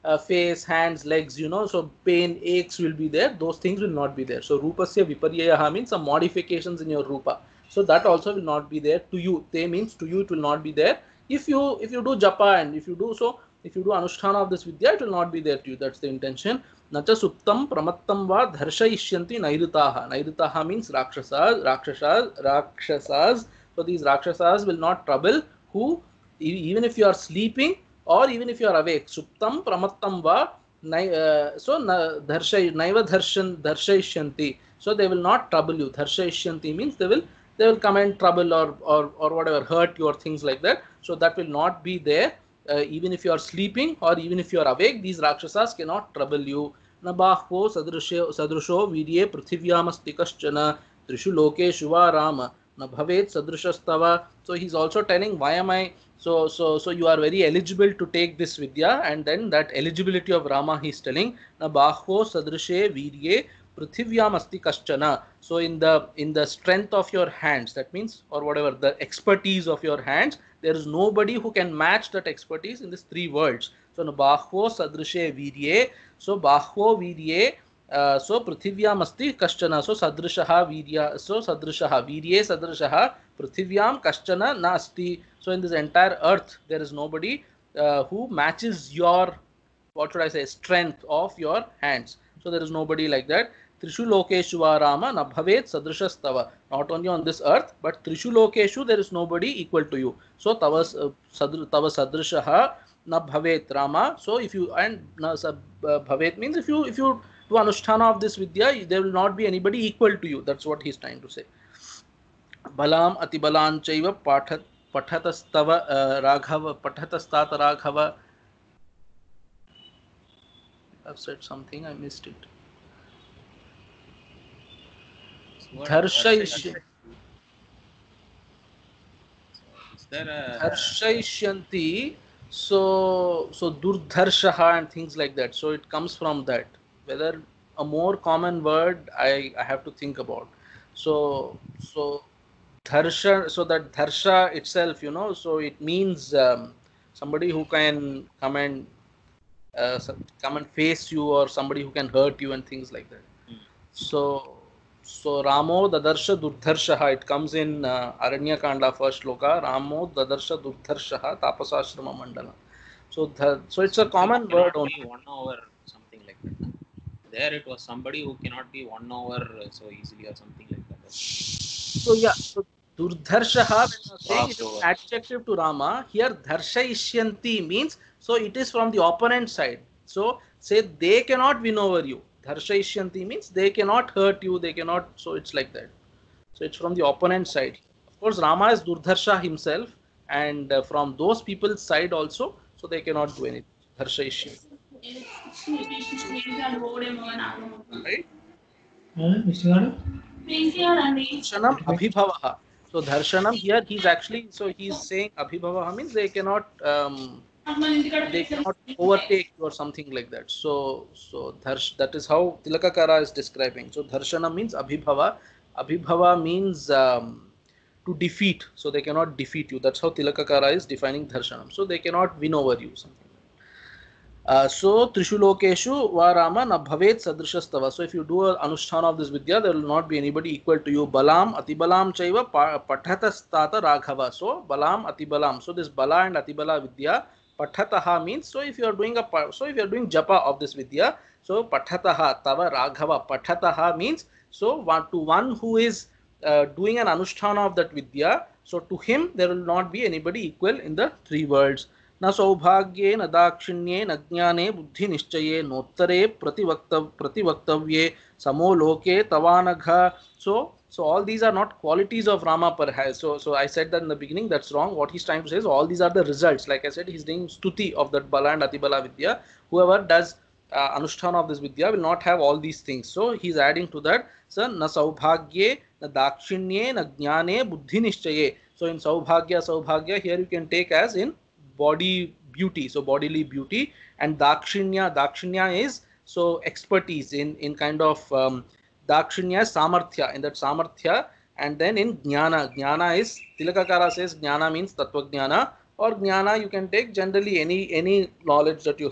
uh, face, hands, legs, you know, so pain, aches will be there. Those things will not be there. So rupasya viparyayaha means some modifications in your rupa. So that also will not be there to you. Te means to you it will not be there. If you if you do japa and if you do so, if you do anusthana of this vidya, it will not be there to you. That's the intention. Nacha suptam pramattam va dharshayishyanti nairitaha. Nairitaha means rakshasas, rakshasas, rakshasas. So these rakshasas will not trouble who, even if you are sleeping or even if you are awake. Suptam pramattam va, uh, so dharshay, naiva dharshan, dharshayishyanti. So they will not trouble you. Dharshayishyanti means they will they will come and trouble or, or, or whatever, hurt you or things like that. So that will not be there. Uh, even if you are sleeping or even if you are awake, these rakshasas cannot trouble you. Na bahvo sadrusho sadrusho vidye prithivyamasthi kaschana trishu lokeshu va rama na bhavet sadrushastava. So he's also telling, why am I so so so you are very eligible to take this vidya, and then that eligibility of Rama he's telling, na bahvo sadrushe vidye prithivyaam asti kaschana. So in the in the strength of your hands, that means, or whatever, the expertise of your hands, there is nobody who can match that expertise in these three worlds. So bahvo sadrishe virye, so bahvo virye, uh, so prithivyaam asti kaschana, so sadrishaha virya, so sadrishaha virye sadrishaha prithivyaam kaschana na asti. So in this entire earth there is nobody uh, who matches your, what should I say, strength of your hands. So there is nobody like that. Trishu lokeshu va rama na bhavet sadrishastava. Not only on this earth, but trishu lokeshu there is nobody equal to you. So tava uh, sadr, tava sadrishaha na bhavet rama. So if you, and na uh, bhavet means if you if you do anusthana of this vidya, there will not be anybody equal to you. That's what he's trying to say. Balam atibalan chaiva pathat pathatastava uh, raghava pathatastata raghava. I've said something, I missed it. Dharshayishyanti. Is there a Dharshayishyanti? So, so Durdharshaha and things like that. So it comes from that. Whether a more common word, I, I have to think about. So, so Dharsha, so that Dharsha itself, you know, so it means um, somebody who can come and uh, come and face you, or somebody who can hurt you and things like that. Mm. So, so Ramo Dadarsha Durdharshaha, it comes in uh, Aranya Kanda first loka. Ramo Dadarsha Durdharshaha Tapasashrama Mandala. So, the, so it's something a common word only. One over something like that. There it was somebody who cannot be won over so easily or something like that. So yeah, so Durdharshaha, when you are saying it is adjective to Rama, here Dharshayishyanti means, so it is from the opponent side. So say they cannot win over you. Dharshayishyanti means they cannot hurt you, they cannot, so it's like that. So it's from the opponent side. Of course, Rama is Durdharsha himself, and uh, from those people's side also, so they cannot do anything. Dharshayishyanti. Right? Dharshanam Abhibhavaha. So Dharshanam here, he's actually, so he's saying Abhibhavaha means they cannot um, they cannot overtake you or something like that. So so Dharsh, that is how Tilakakara is describing. So Dharshanam means Abhibhava. Abhibhava means um, to defeat. So they cannot defeat you. That's how Tilakakara is defining Dharshanam. So they cannot win over you. Something. Uh, so Trishu Lokeshu va Rama na bhavet sadrishastava. So if you do an anusthana of this vidya, there will not be anybody equal to you. Balam atibalam chaiva pathatastata raghava. So Balam atibalam. So this Bala and Atibala vidya, pathataha means, so if you are doing a so if you are doing japa of this vidya, so pathataha tava raghava. Pathataha means, so one to one who is uh, doing an anusthana of that vidya, so to him there will not be anybody equal in the three worlds. न सौभाग्ये न दाक्षिण्ये न ज्ञाने बुद्धि निश्चये नोत्तरे प्रतिवक्तव प्रतिवक्तव्ये समो लोके तवानघ. So so all these are not qualities of Rama perhaps. So so I said that in the beginning, that's wrong. What he's trying to say is all these are the results. Like I said, he's doing stuti of that Bala and Atibala vidya. Whoever does uh, anusthana of this vidya will not have all these things. So he's adding to that. So na saubhagye na dakshinnye na jnane buddhi nishchaye. So in saubhagya, saubhagya here you can take as in body beauty, so bodily beauty, and dakshinya, dakshinya is so expertise in in kind of um, dakshinya samarthya, in that samarthya, and then in jnana, jnana is, Tilakakara says jnana means tattva jnana, or jnana you can take generally any any knowledge that you have,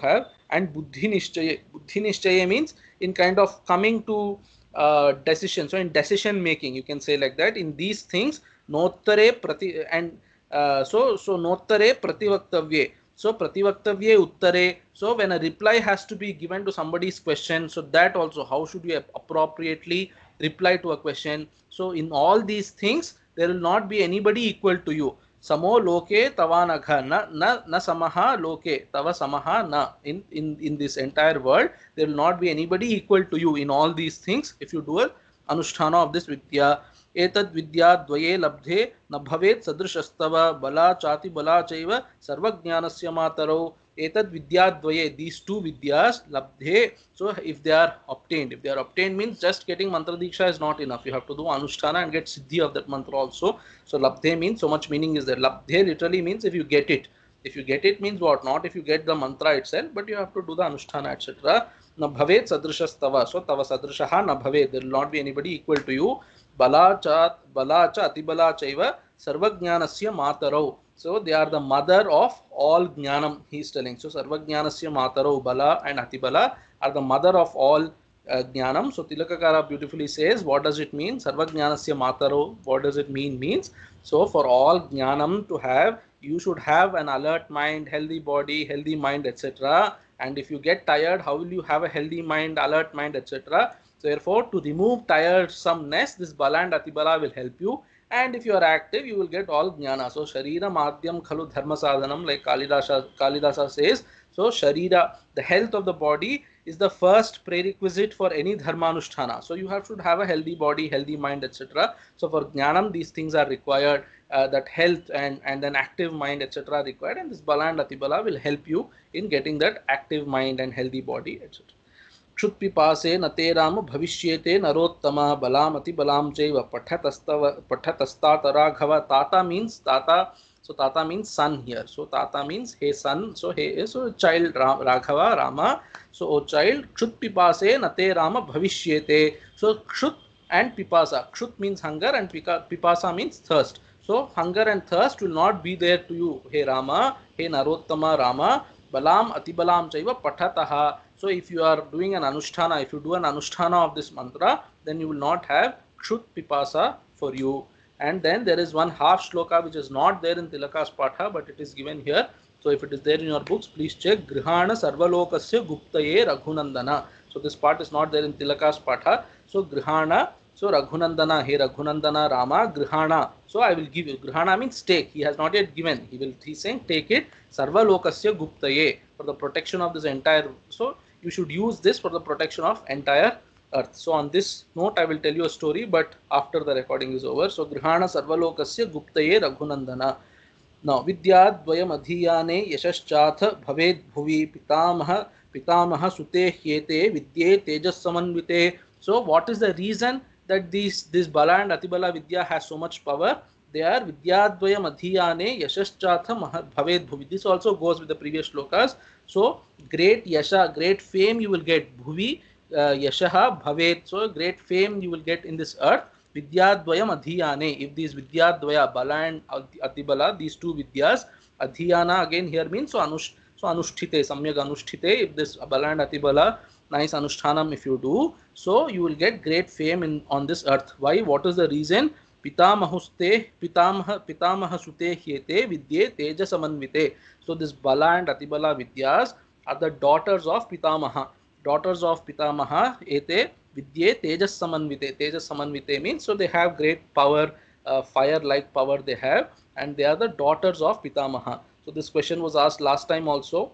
and buddhi nishchaye. Buddhi nishchaye means in kind of coming to uh, decision. So in decision making, you can say like that. In these things, nottare prati and uh, so so nottare prativaktavye. So prativaktavye uttare. So when a reply has to be given to somebody's question, so that also how should you appropriately reply to a question. So in all these things, there will not be anybody equal to you. Samo loke tavanagha na na na samaha loke tava samaha na. In in in this entire world, there will not be anybody equal to you in all these things if you do a anusthana of this vidya. एतद् विद्या द्वये लब्धे न भवेत् सदृशस्तव बला चाति बला चैव सर्वज्ञानस्य मातरौ. एतद् विद्या द्वये, these two vidyas labdhe. So if they are obtained, if they are obtained means just getting mantra diksha is not enough. You have to do anushtana and get siddhi of that mantra also. So labdhe means so much meaning is there. Labdhe literally means if you get it. If you get it means what? Not if you get the mantra itself, but you have to do the anushtana, et cetera. Na bhavet sadrishastava. So tava sadrishaha na bhavet. There will not be anybody equal to you. Bala cha bala cha atibala chaiva sarvajnanasya matarau. So they are the mother of all jnanam, he is telling. So sarvajnanasya matarau, bala and atibala are the mother of all uh, jnanam. So Tilakakara beautifully says, what does it mean? Sarvajnanasya matarau, what does it mean? Means, so for all jnanam to have, you should have an alert mind, healthy body, healthy mind, et cetera. And if you get tired, how will you have a healthy mind, alert mind, et cetera? So therefore, to remove tiresomeness, this bala and atibala will help you. And if you are active, you will get all jnana. So sharira madhyam khalu dharma sadhanam, like Kalidasa, Kalidasa says. So sharira, the health of the body, is the first prerequisite for any dharma anusthana. So you have to have a healthy body, healthy mind, et cetera. So for jnanam, these things are required. Uh, that health and and an active mind, et cetera, required. And this bala and atibala will help you in getting that active mind and healthy body, et cetera. क्षुत्पिपासे न ते राम भविष्येते नरोत्तमा बलामति बलाम चैव पठतस्तव पठतस्तात Raghav. Tata means tata. So tata means son here. So tata means hey son. So hey, so child Raghava, Rama. So oh child, क्षुत्पिपासे न ते Ram भविष्येते. So kshut and pipasa. Kshut means hunger and pipasa means thirst. So hunger and thirst will not be there to you, hey Rama, hey Narottama Rama. Balam atibalam chaiva pathataha. So if you are doing an anusthana, if you do an anusthana of this mantra, then you will not have kshut pipasa for you. And then there is one half shloka which is not there in Tilaka's patha, but it is given here. So if it is there in your books, please check. Grihana sarvalokasya guptaye raghunandana. So this part is not there in Tilaka's patha. So Grihana, so Raghunandana, hey Raghunandana Rama, Grihana. So I will give you. Grihana means take. He has not yet given. He will. He's saying take it. Sarvalokasya guptaye, for the protection of this entire. So you should use this for the protection of entire earth. So on this note, I will tell you a story, but after the recording is over. So Grihana sarvalokasya guptaye Raghunandana. Now Vidya dvayam adhiyane yashaschath bhaved bhuvi pitamaha pitamaha sute hyete vidye tejas samanvite. So what is the reason that these this bala and atibala vidya has so much power? They are vidyadvayam adhiyane yashaschatha bhaved bhuvi. This also goes with the previous shlokas. So great yasha, great fame you will get. Bhuvi uh, yashaha bhaved. So great fame you will get in this earth. Vidyadvayam adhiyane. If these vidyadvaya, bala and atibala, these two vidyas, adhiyana again here means so anush so anusthite, samyag anusthite. If this bala and atibala, nice anushtanam if you do, so you will get great fame in on this earth. Why? What is the reason? Pitamahuste pitamaha pitamaha sute hyete vidye tejasamanvite. So this bala and atibala vidyas are the daughters of pitamaha. Daughters of pitamaha ete vidye tejasamanvite. Tejasamanvite means so they have great power, uh, fire like power they have, and they are the daughters of pitamaha. So this question was asked last time also.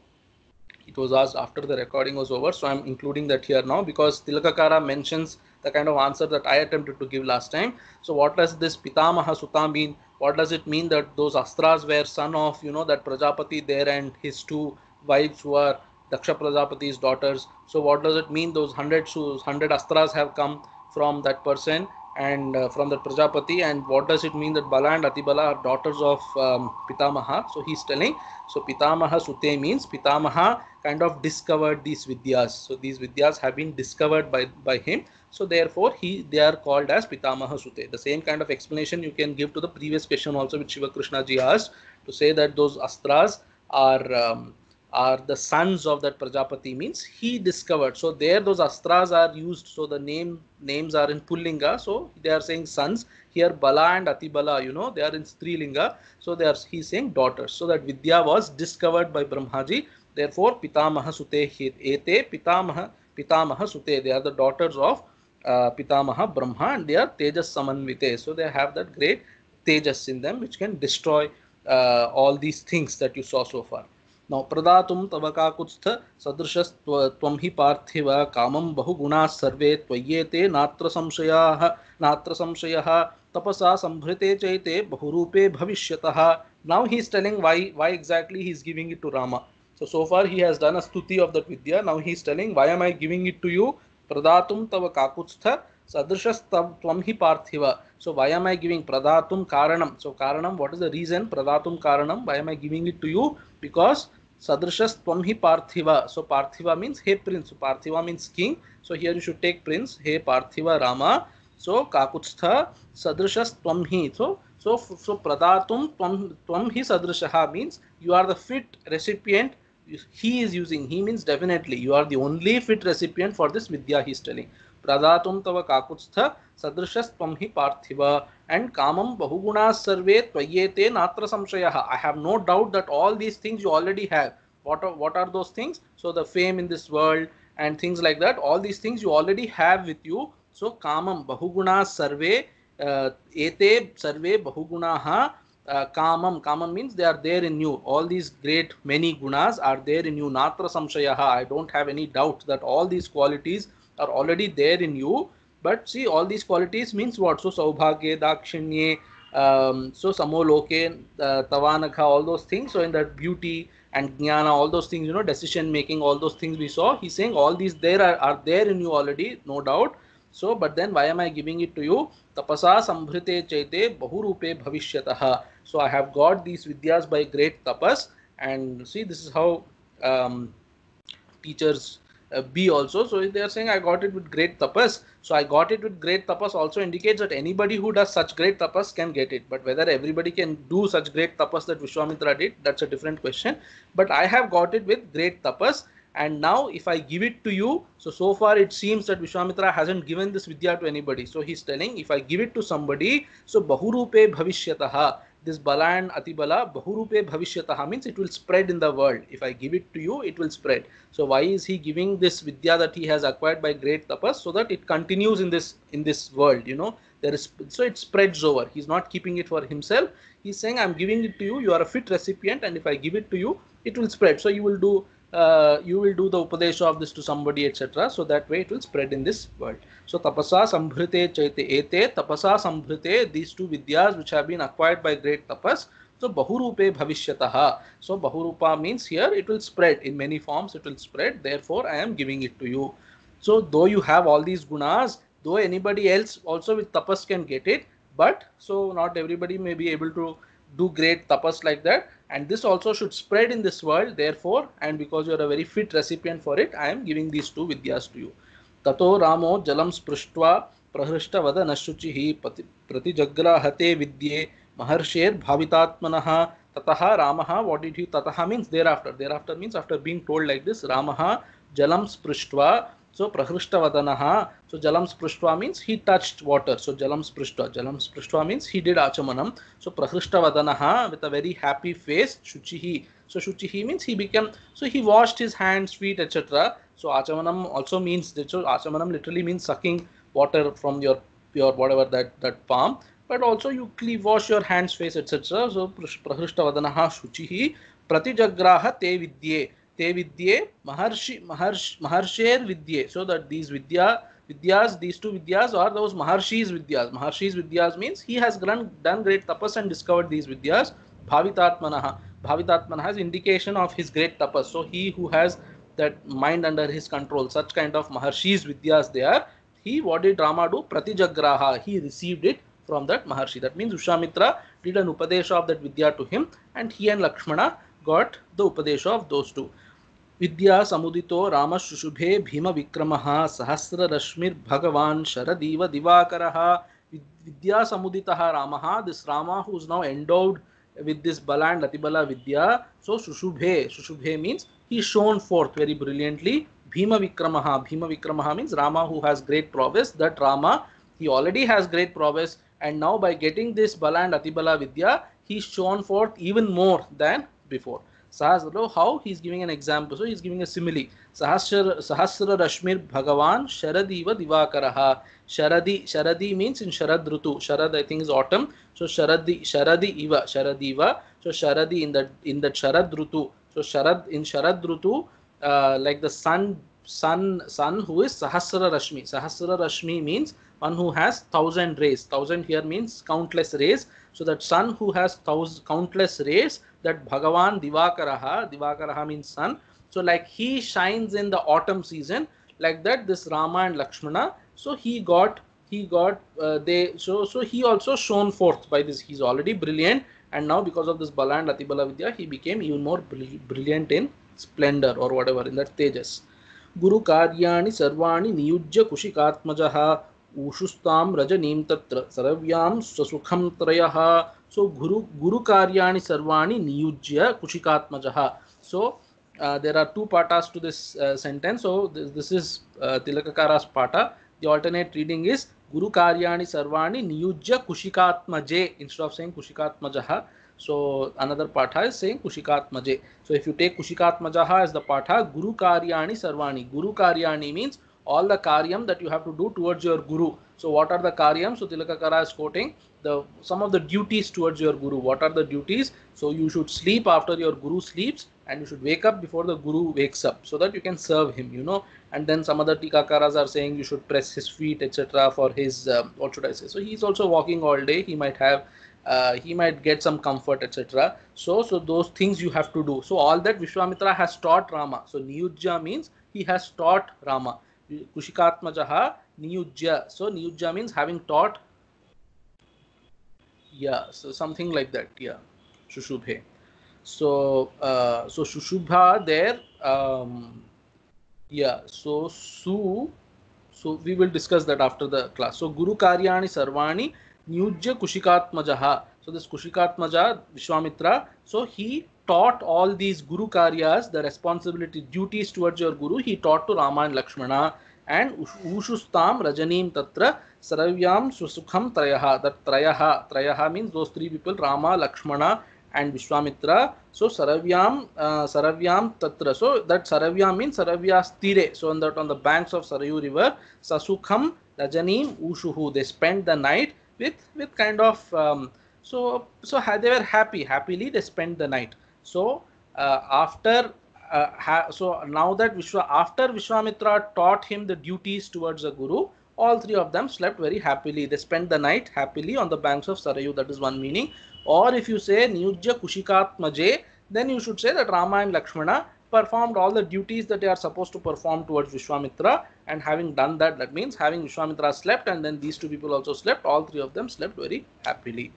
It was asked after the recording was over, so I am including that here now because Tilakakara mentions the kind of answer that I attempted to give last time. So what does this Pitamaha Sutta mean? What does it mean that those Astras were son of, you know, that Prajapati there and his two wives who are Daksha Prajapati's daughters? So what does it mean those hundred, hundred Astras have come from that person and uh, from that Prajapati? And what does it mean that Bala and Atibala are daughters of um, Pitamaha? So he's telling, so Pitamaha Sute means Pitamaha kind of discovered these vidyas. So these vidyas have been discovered by, by him. So therefore he they are called as Pitamaha Sute. The same kind of explanation you can give to the previous question also which Shiva Krishna ji asked, to say that those Astras are um, are the sons of that Prajapati, means he discovered. So there those astras are used, so the name names are in Pullinga, so they are saying sons. Here Bala and Atibala, you know, they are in Strilinga, so they are, he's saying daughters. So that Vidya was discovered by Brahmaji. Therefore Pitamaha Sute Ete Pitamaha Pitamaha Sute, they are the daughters of uh, Pitamaha Brahma, and they are Tejas Samanvite. So they have that great Tejas in them which can destroy uh, all these things that you saw so far. Now, pradatum tavakakutsth sadrishas tvam hi parthiva kamam bahugunas sarve tvayete natra samshayah natra samshayah tapasa sambhrite chaite bahurupe bhavishyatah. Now he is telling why why exactly he is giving it to Rama. So so far he has done a stuti of that Vidya. Now he is telling, why am I giving it to you? Pradatum tava kakutsth sadrishas tvam hi parthiva. So why am I giving pradatum karanam? So karanam, what is the reason? Pradatum karanam, why am I giving it to you? Because sadrishas tvam hi parthiva. So parthiva means hey prince. So parthiva means king. So here you should take prince. Hey parthiva Rama. So kakutstha sadrishas tvam hi. So so so pradatum tvam tvam hi sadrishaha means you are the fit recipient. He is using, he means definitely you are the only fit recipient for this Vidya, he is telling. Pradatum tava kakutstha sadrishas tvam hi parthiva and kamam bahugunas sarve tvayete natra samshayaha. I have no doubt that all these things you already have. What are, what are those things? So the fame in this world and things like that, all these things you already have with you. So kamam bahugunas sarve uh, ete sarve bahugunaha. Uh, kamam, kamam means they are there in you. All these great many gunas are there in you. Natra samshayaha. I don't have any doubt that all these qualities are already there in you. But see, all these qualities means what? So saubhagye, dakshanye, um, so samoloke, uh, tavanakha, all those things. So in that beauty and jnana, all those things, you know, decision making, all those things we saw. He's saying all these there are, are there in you already, no doubt. So, but then why am I giving it to you? Tapasa sambhrite chaite bahurupe bhavishyatah. So I have got these vidyas by great tapas, and see, this is how um, teachers uh, be also. So they are saying I got it with great tapas. So I got it with great tapas also indicates that anybody who does such great tapas can get it. But whether everybody can do such great tapas that Vishwamitra did, that's a different question. But I have got it with great tapas. And now if I give it to you, so so far it seems that Vishwamitra hasn't given this Vidya to anybody. So he's telling, if I give it to somebody, so bahurupe bhavishyataha, this Bala and Atibala, bahurupe bhavishyataha means it will spread in the world. If I give it to you, it will spread. So why is he giving this Vidya that he has acquired by great tapas? So that it continues in this in this world, you know. There is, so it spreads over. He's not keeping it for himself. He's saying, I'm giving it to you, you are a fit recipient, and if I give it to you, it will spread. So you will do Uh, you will do the upadesha of this to somebody, et cetera. So that way it will spread in this world. So tapasa sambhrite chaite ete, tapasa sambhrite, these two vidyas which have been acquired by great tapas. So bahurupe bhavishyataha. So bahurupa means here it will spread in many forms. It will spread. Therefore, I am giving it to you. So though you have all these gunas, though anybody else also with tapas can get it, but so not everybody may be able to do great tapas like that, and this also should spread in this world. Therefore, and because you are a very fit recipient for it, I am giving these two vidyas to you. Tato Ramo jalam sprishtva prahrishta vada nashuchihi pratijagrahate vidye maharsher bhavitatmanaha tataha Ramaha. What did he? Tataha means thereafter. Thereafter means after being told like this, Ramaha jalam sprishtva. So prahrishta vadanaha. So jalam sprishtva means he touched water. So jalam sprishtva. Jalam sprishtva means he did achamanam. So prahrishta vadanaha, with a very happy face. Shuchihi. So shuchihi means he became, so he washed his hands, feet, et cetera. So achamanam also means, so achamanam literally means sucking water from your your whatever that that palm. But also you wash your hands, face, et cetera. So prahrishta vadanaha shuchihi pratijagraha te vidye. Te vidye maharshi maharsh maharsher vidye. So that these vidya vidyas, these two vidyas are those maharshis vidyas. Maharshis vidyas means he has done, done great tapas and discovered these vidyas. Bhavitatmanaha. Bhavitatmanaha is indication of his great tapas. So he who has that mind under his control, such kind of maharshis vidyas they are. He, what did Rama do? Pratijagraha. He received it from that maharshi. That means Vishwamitra did an upadesha of that vidya to him, and he and Lakshmana got the upadesha of those two. Vidya samudito Rama Shushubhe Bhima Vikramaha Sahasra Rashmir Bhagavan Sharadiva Divakaraha. Vidya samuditaha Ramaha, this Rama who is now endowed with this Bala and Atibala Vidya. So Shushubhe, Shushubhe means he shone forth very brilliantly. Bhima Vikramaha. Bhima Vikramaha means Rama who has great prowess. That Rama, he already has great prowess, and now by getting this Bala and Atibala Vidya, he shone forth even more than before. Sahasra, how? He is giving an example. So he is giving a simile. Sahasra, Sahasra Rashmir Bhagavan Sharadiva Divakaraha. Sharadi, Sharadi means in Sharad Rutu. Sharad I think is autumn. So Sharadi, Sharadi Iva, Sharadiva. So Sharadi in that in that Sharad Rutu. So Sharad in Sharad Rutu, uh, like the sun, sun, sun who is Sahasra Rashmi. Sahasra Rashmi means one who has thousand rays. Thousand here means countless rays. So that sun who has thousand countless rays, that Bhagavan Divakaraha, Divakaraha means sun. So like he shines in the autumn season, like that this Rama and Lakshmana. So he got he got uh, they so so he also shone forth by this. He's already brilliant, and now because of this Bala and Atibala Vidya, he became even more brilliant in splendor or whatever, in that tejas. Guru Karyani Sarvani Niyujya Kushikatmajaha Ushustam Rajanim Tatra Saravyam Sasukham Trayaha. So Guru Guru Karyani Sarvani Niyujya Kushikatmajaha. So uh, there are two patas to this uh, sentence. So this, this is uh, Tilakakara's pata. The alternate reading is Guru Karyani Sarvani Niyujya Kushikatmaje instead of saying Kushikatmajaha. So another patha is saying Kushikatmaje. So if you take Kushikatmajaha as the patha, Guru Karyani Sarvani. Guru Karyani means all the karyam that you have to do towards your guru. So what are the karyam? So Tilakakara is quoting the some of the duties towards your guru. What are the duties? So you should sleep after your guru sleeps, and you should wake up before the guru wakes up, so that you can serve him, you know. And then some other tikakaras are saying you should press his feet, etc., for his um, what should I say? So he's also walking all day. He might have uh, he might get some comfort, etc. So so those things you have to do. So all that Vishwamitra has taught Rama. So Niyujya means he has taught Rama. Kushikatmajaha Niyujya. So Niyujya means having taught. Yeah, so something like that. Yeah, Shushubhe. So uh, so Shushubha there. Um, yeah. So Su. So we will discuss that after the class. So Guru Karyani Sarvani Niyujya Kushikatmajaha. So this Kushikatmaja Vishwamitra. So he taught all these Guru Karyas, the responsibility, duties towards your Guru, he taught to Rama and Lakshmana. And Ushustam Rajanim Tatra Saravyam Susukham Trayaha. That Trayaha, Trayaha means those three people, Rama, Lakshmana and Vishwamitra. So Saravyam, uh, Saravyam Tatra. So that Saravyam means Saravya Stire. So on that on the banks of Sarayu river, Sasukham Rajanim Ushuhu. They spent the night with with kind of um, so so they were happy. Happily they spent the night. So uh, after uh, ha so now that Vishwa after Vishwamitra taught him the duties towards the Guru, all three of them slept very happily. They spent the night happily on the banks of Sarayu. That is one meaning. Or if you say Niyujya Kushikatmaje, then you should say that Rama and Lakshmana performed all the duties that they are supposed to perform towards Vishwamitra, and having done that, that means having Vishwamitra slept and then these two people also slept, all three of them slept very happily.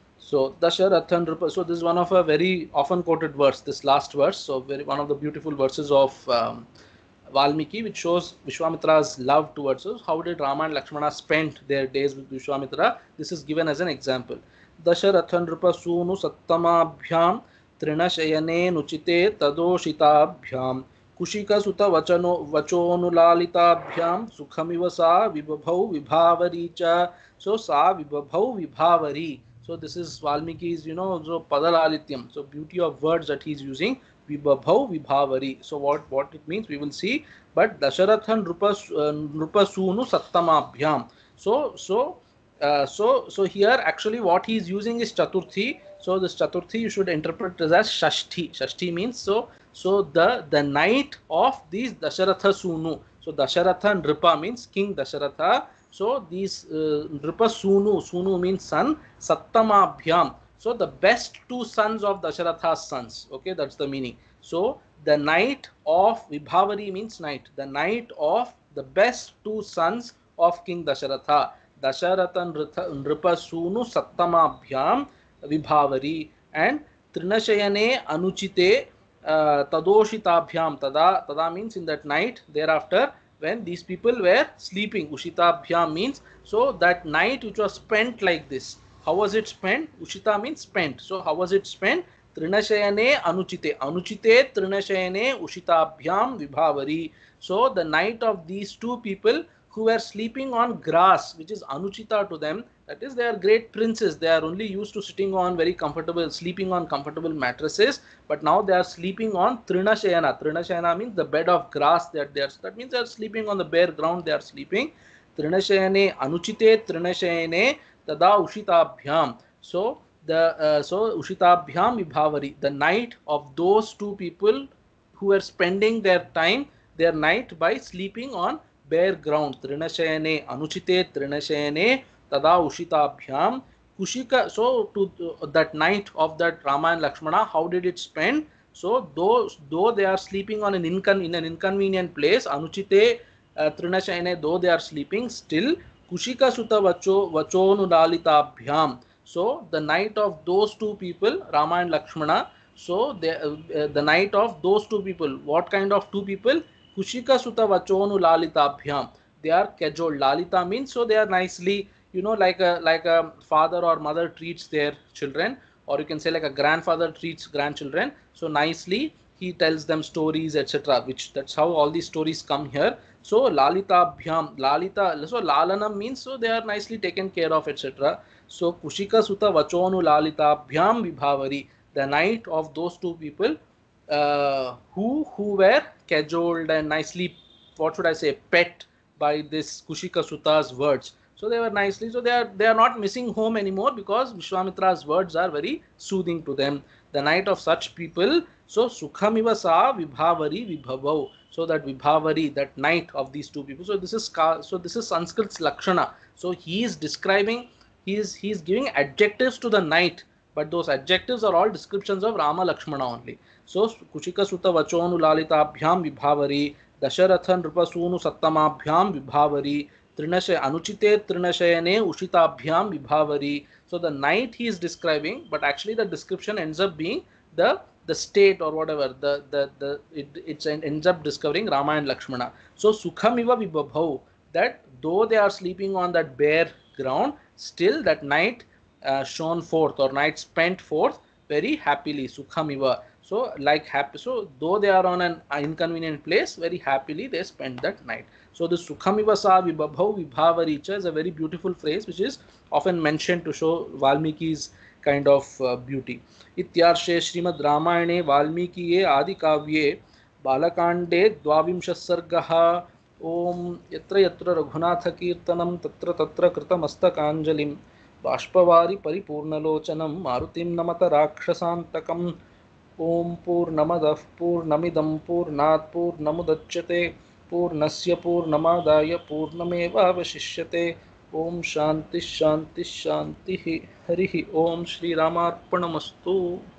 So Dasharatha Nripa. So this is one of a very often quoted verse, this last verse. So very one of the beautiful verses of um, Valmiki, which shows Vishwamitra's love towards us. How did Rama and Lakshmana spend their days with Vishwamitra? This is given as an example. Dasharatha Nripa Sunu Sattamabhyam Trinashayane Nuchite Tadoshitabhyam Kushika Sutta Vachano Vachonulalitabhyam Sukhamiva Sa Vibhabhau Vibhavaricha. So Sa Vibhabhau Vibhavari. So this is Valmiki's, you know, so Padalalityam. So beauty of words that he's using. Vibhabhau Vibhavari. So what, what it means we will see. But Dasharatha Nrupa Sunu Sattamabhyam. So, so, uh, so, so here actually what he is using is Chaturthi. So this Chaturthi you should interpret this as Shashti. Shashti means so, so the, the night of these Dasharatha Sunu. So Dasharatha Nripa means King Dasharatha. So these uh, Nripa Sunu, Sunu means son, Sattamabhyam. So the best two sons of Dasharatha's sons. Okay, that's the meaning. So the night of Vibhavari means night. The night of the best two sons of King Dasharatha. Dasharatha Nripa Sunu Sattamabhyam Vibhavari. And Trinashayane Anuchite uh, Tadoshitabhyam. Tada, tada means in that night thereafter, when these people were sleeping. Ushitabhyam means so that night which was spent like this. How was it spent? Ushita means spent. So how was it spent? तृणशयने अनुचिते अनुचिते तृणशयने उषिताभ्याम Vibhavari. So the night of these two people who were sleeping on grass, which is anuchita to them, that is, they are great princes, they are only used to sitting on very comfortable, sleeping on comfortable mattresses, but now they are sleeping on trinashayana. Trinashayana means the bed of grass that they are, that means they are sleeping on the bare ground, they are sleeping. Trinashayane anuchite trinashayane tada ushitabhyam. So the uh, so ushitabhyam vibhavari, the night of those two people who were spending their time, their night, by sleeping on bare ground. Trinashayane anuchite trinashayane tada ushitabhyam kushika. So to uh, that night of that Rama and Lakshmana, how did it spend? So though though they are sleeping on an incon in an inconvenient place, anuchite uh, trinashayane, though they are sleeping, still kushika sutta vacho vachonudalitabhyam. So the night of those two people, Rama and Lakshmana, so they, uh, uh, the night of those two people, what kind of two people? Kushika sutta vachonu lalitabhyam. They are cajoled. Lalita means, so they are nicely, you know, like a like a father or mother treats their children, or you can say like a grandfather treats grandchildren. So nicely he tells them stories, et cetera. Which that's how all these stories come here. So lalitabhyam, lalita. So lalanam means, so they are nicely taken care of, et cetera. So kushika sutta vachonu lalitabhyam vibhavari. The night of those two people uh, who who were cajoled and nicely, what should I say, pet by this Kushika Suta's words. So they were nicely, so they are they are not missing home anymore, because Vishwamitra's words are very soothing to them. The night of such people, so Sukhamiva sa vibhavari vibhavau. So that vibhavari, that night of these two people. So this is so this is Sanskrit's Lakshana. So he is describing, he is he is giving adjectives to the night, but those adjectives are all descriptions of Rama Lakshmana only. So Kushika Sutta vachonu lalitabhyam vibhavari, Dasharatha nrupasunu sattamabhyam vibhavari, Trinashay anuchite trinashayane ushitabhyam vibhavari. So the night he is describing, but actually the description ends up being the the state or whatever, the the the it it ends up discovering Rama and Lakshmana. So sukhamiva vibhabhau, that though they are sleeping on that bare ground, still that night uh, shone forth, or night spent forth very happily. Sukhamiva. So like happy, so though they are on an inconvenient place, very happily they spend that night. So this Sukhamiva sa vibhabhau vibhavaricha is a very beautiful phrase, which is often mentioned to show Valmiki's kind of uh, beauty. Ityarshe Srimad Ramayane Valmikiye Adi Kavye Balakande Dvavimsha Sargaha. Om Yatra Yatra Raghunatha Kirtanam Tatra Tatra Kritamastakанjalim Bashpavari Paripurnalochanam Marutim Namata Rakshasantakam. Om Purnamadah Purnamidam Purnat Purnamudachyate Purnasya Purnamadaya Purnameva Avashishyate. Om Shanti Shanti Shanti Harihi. Om Shri Ramarpanamastu.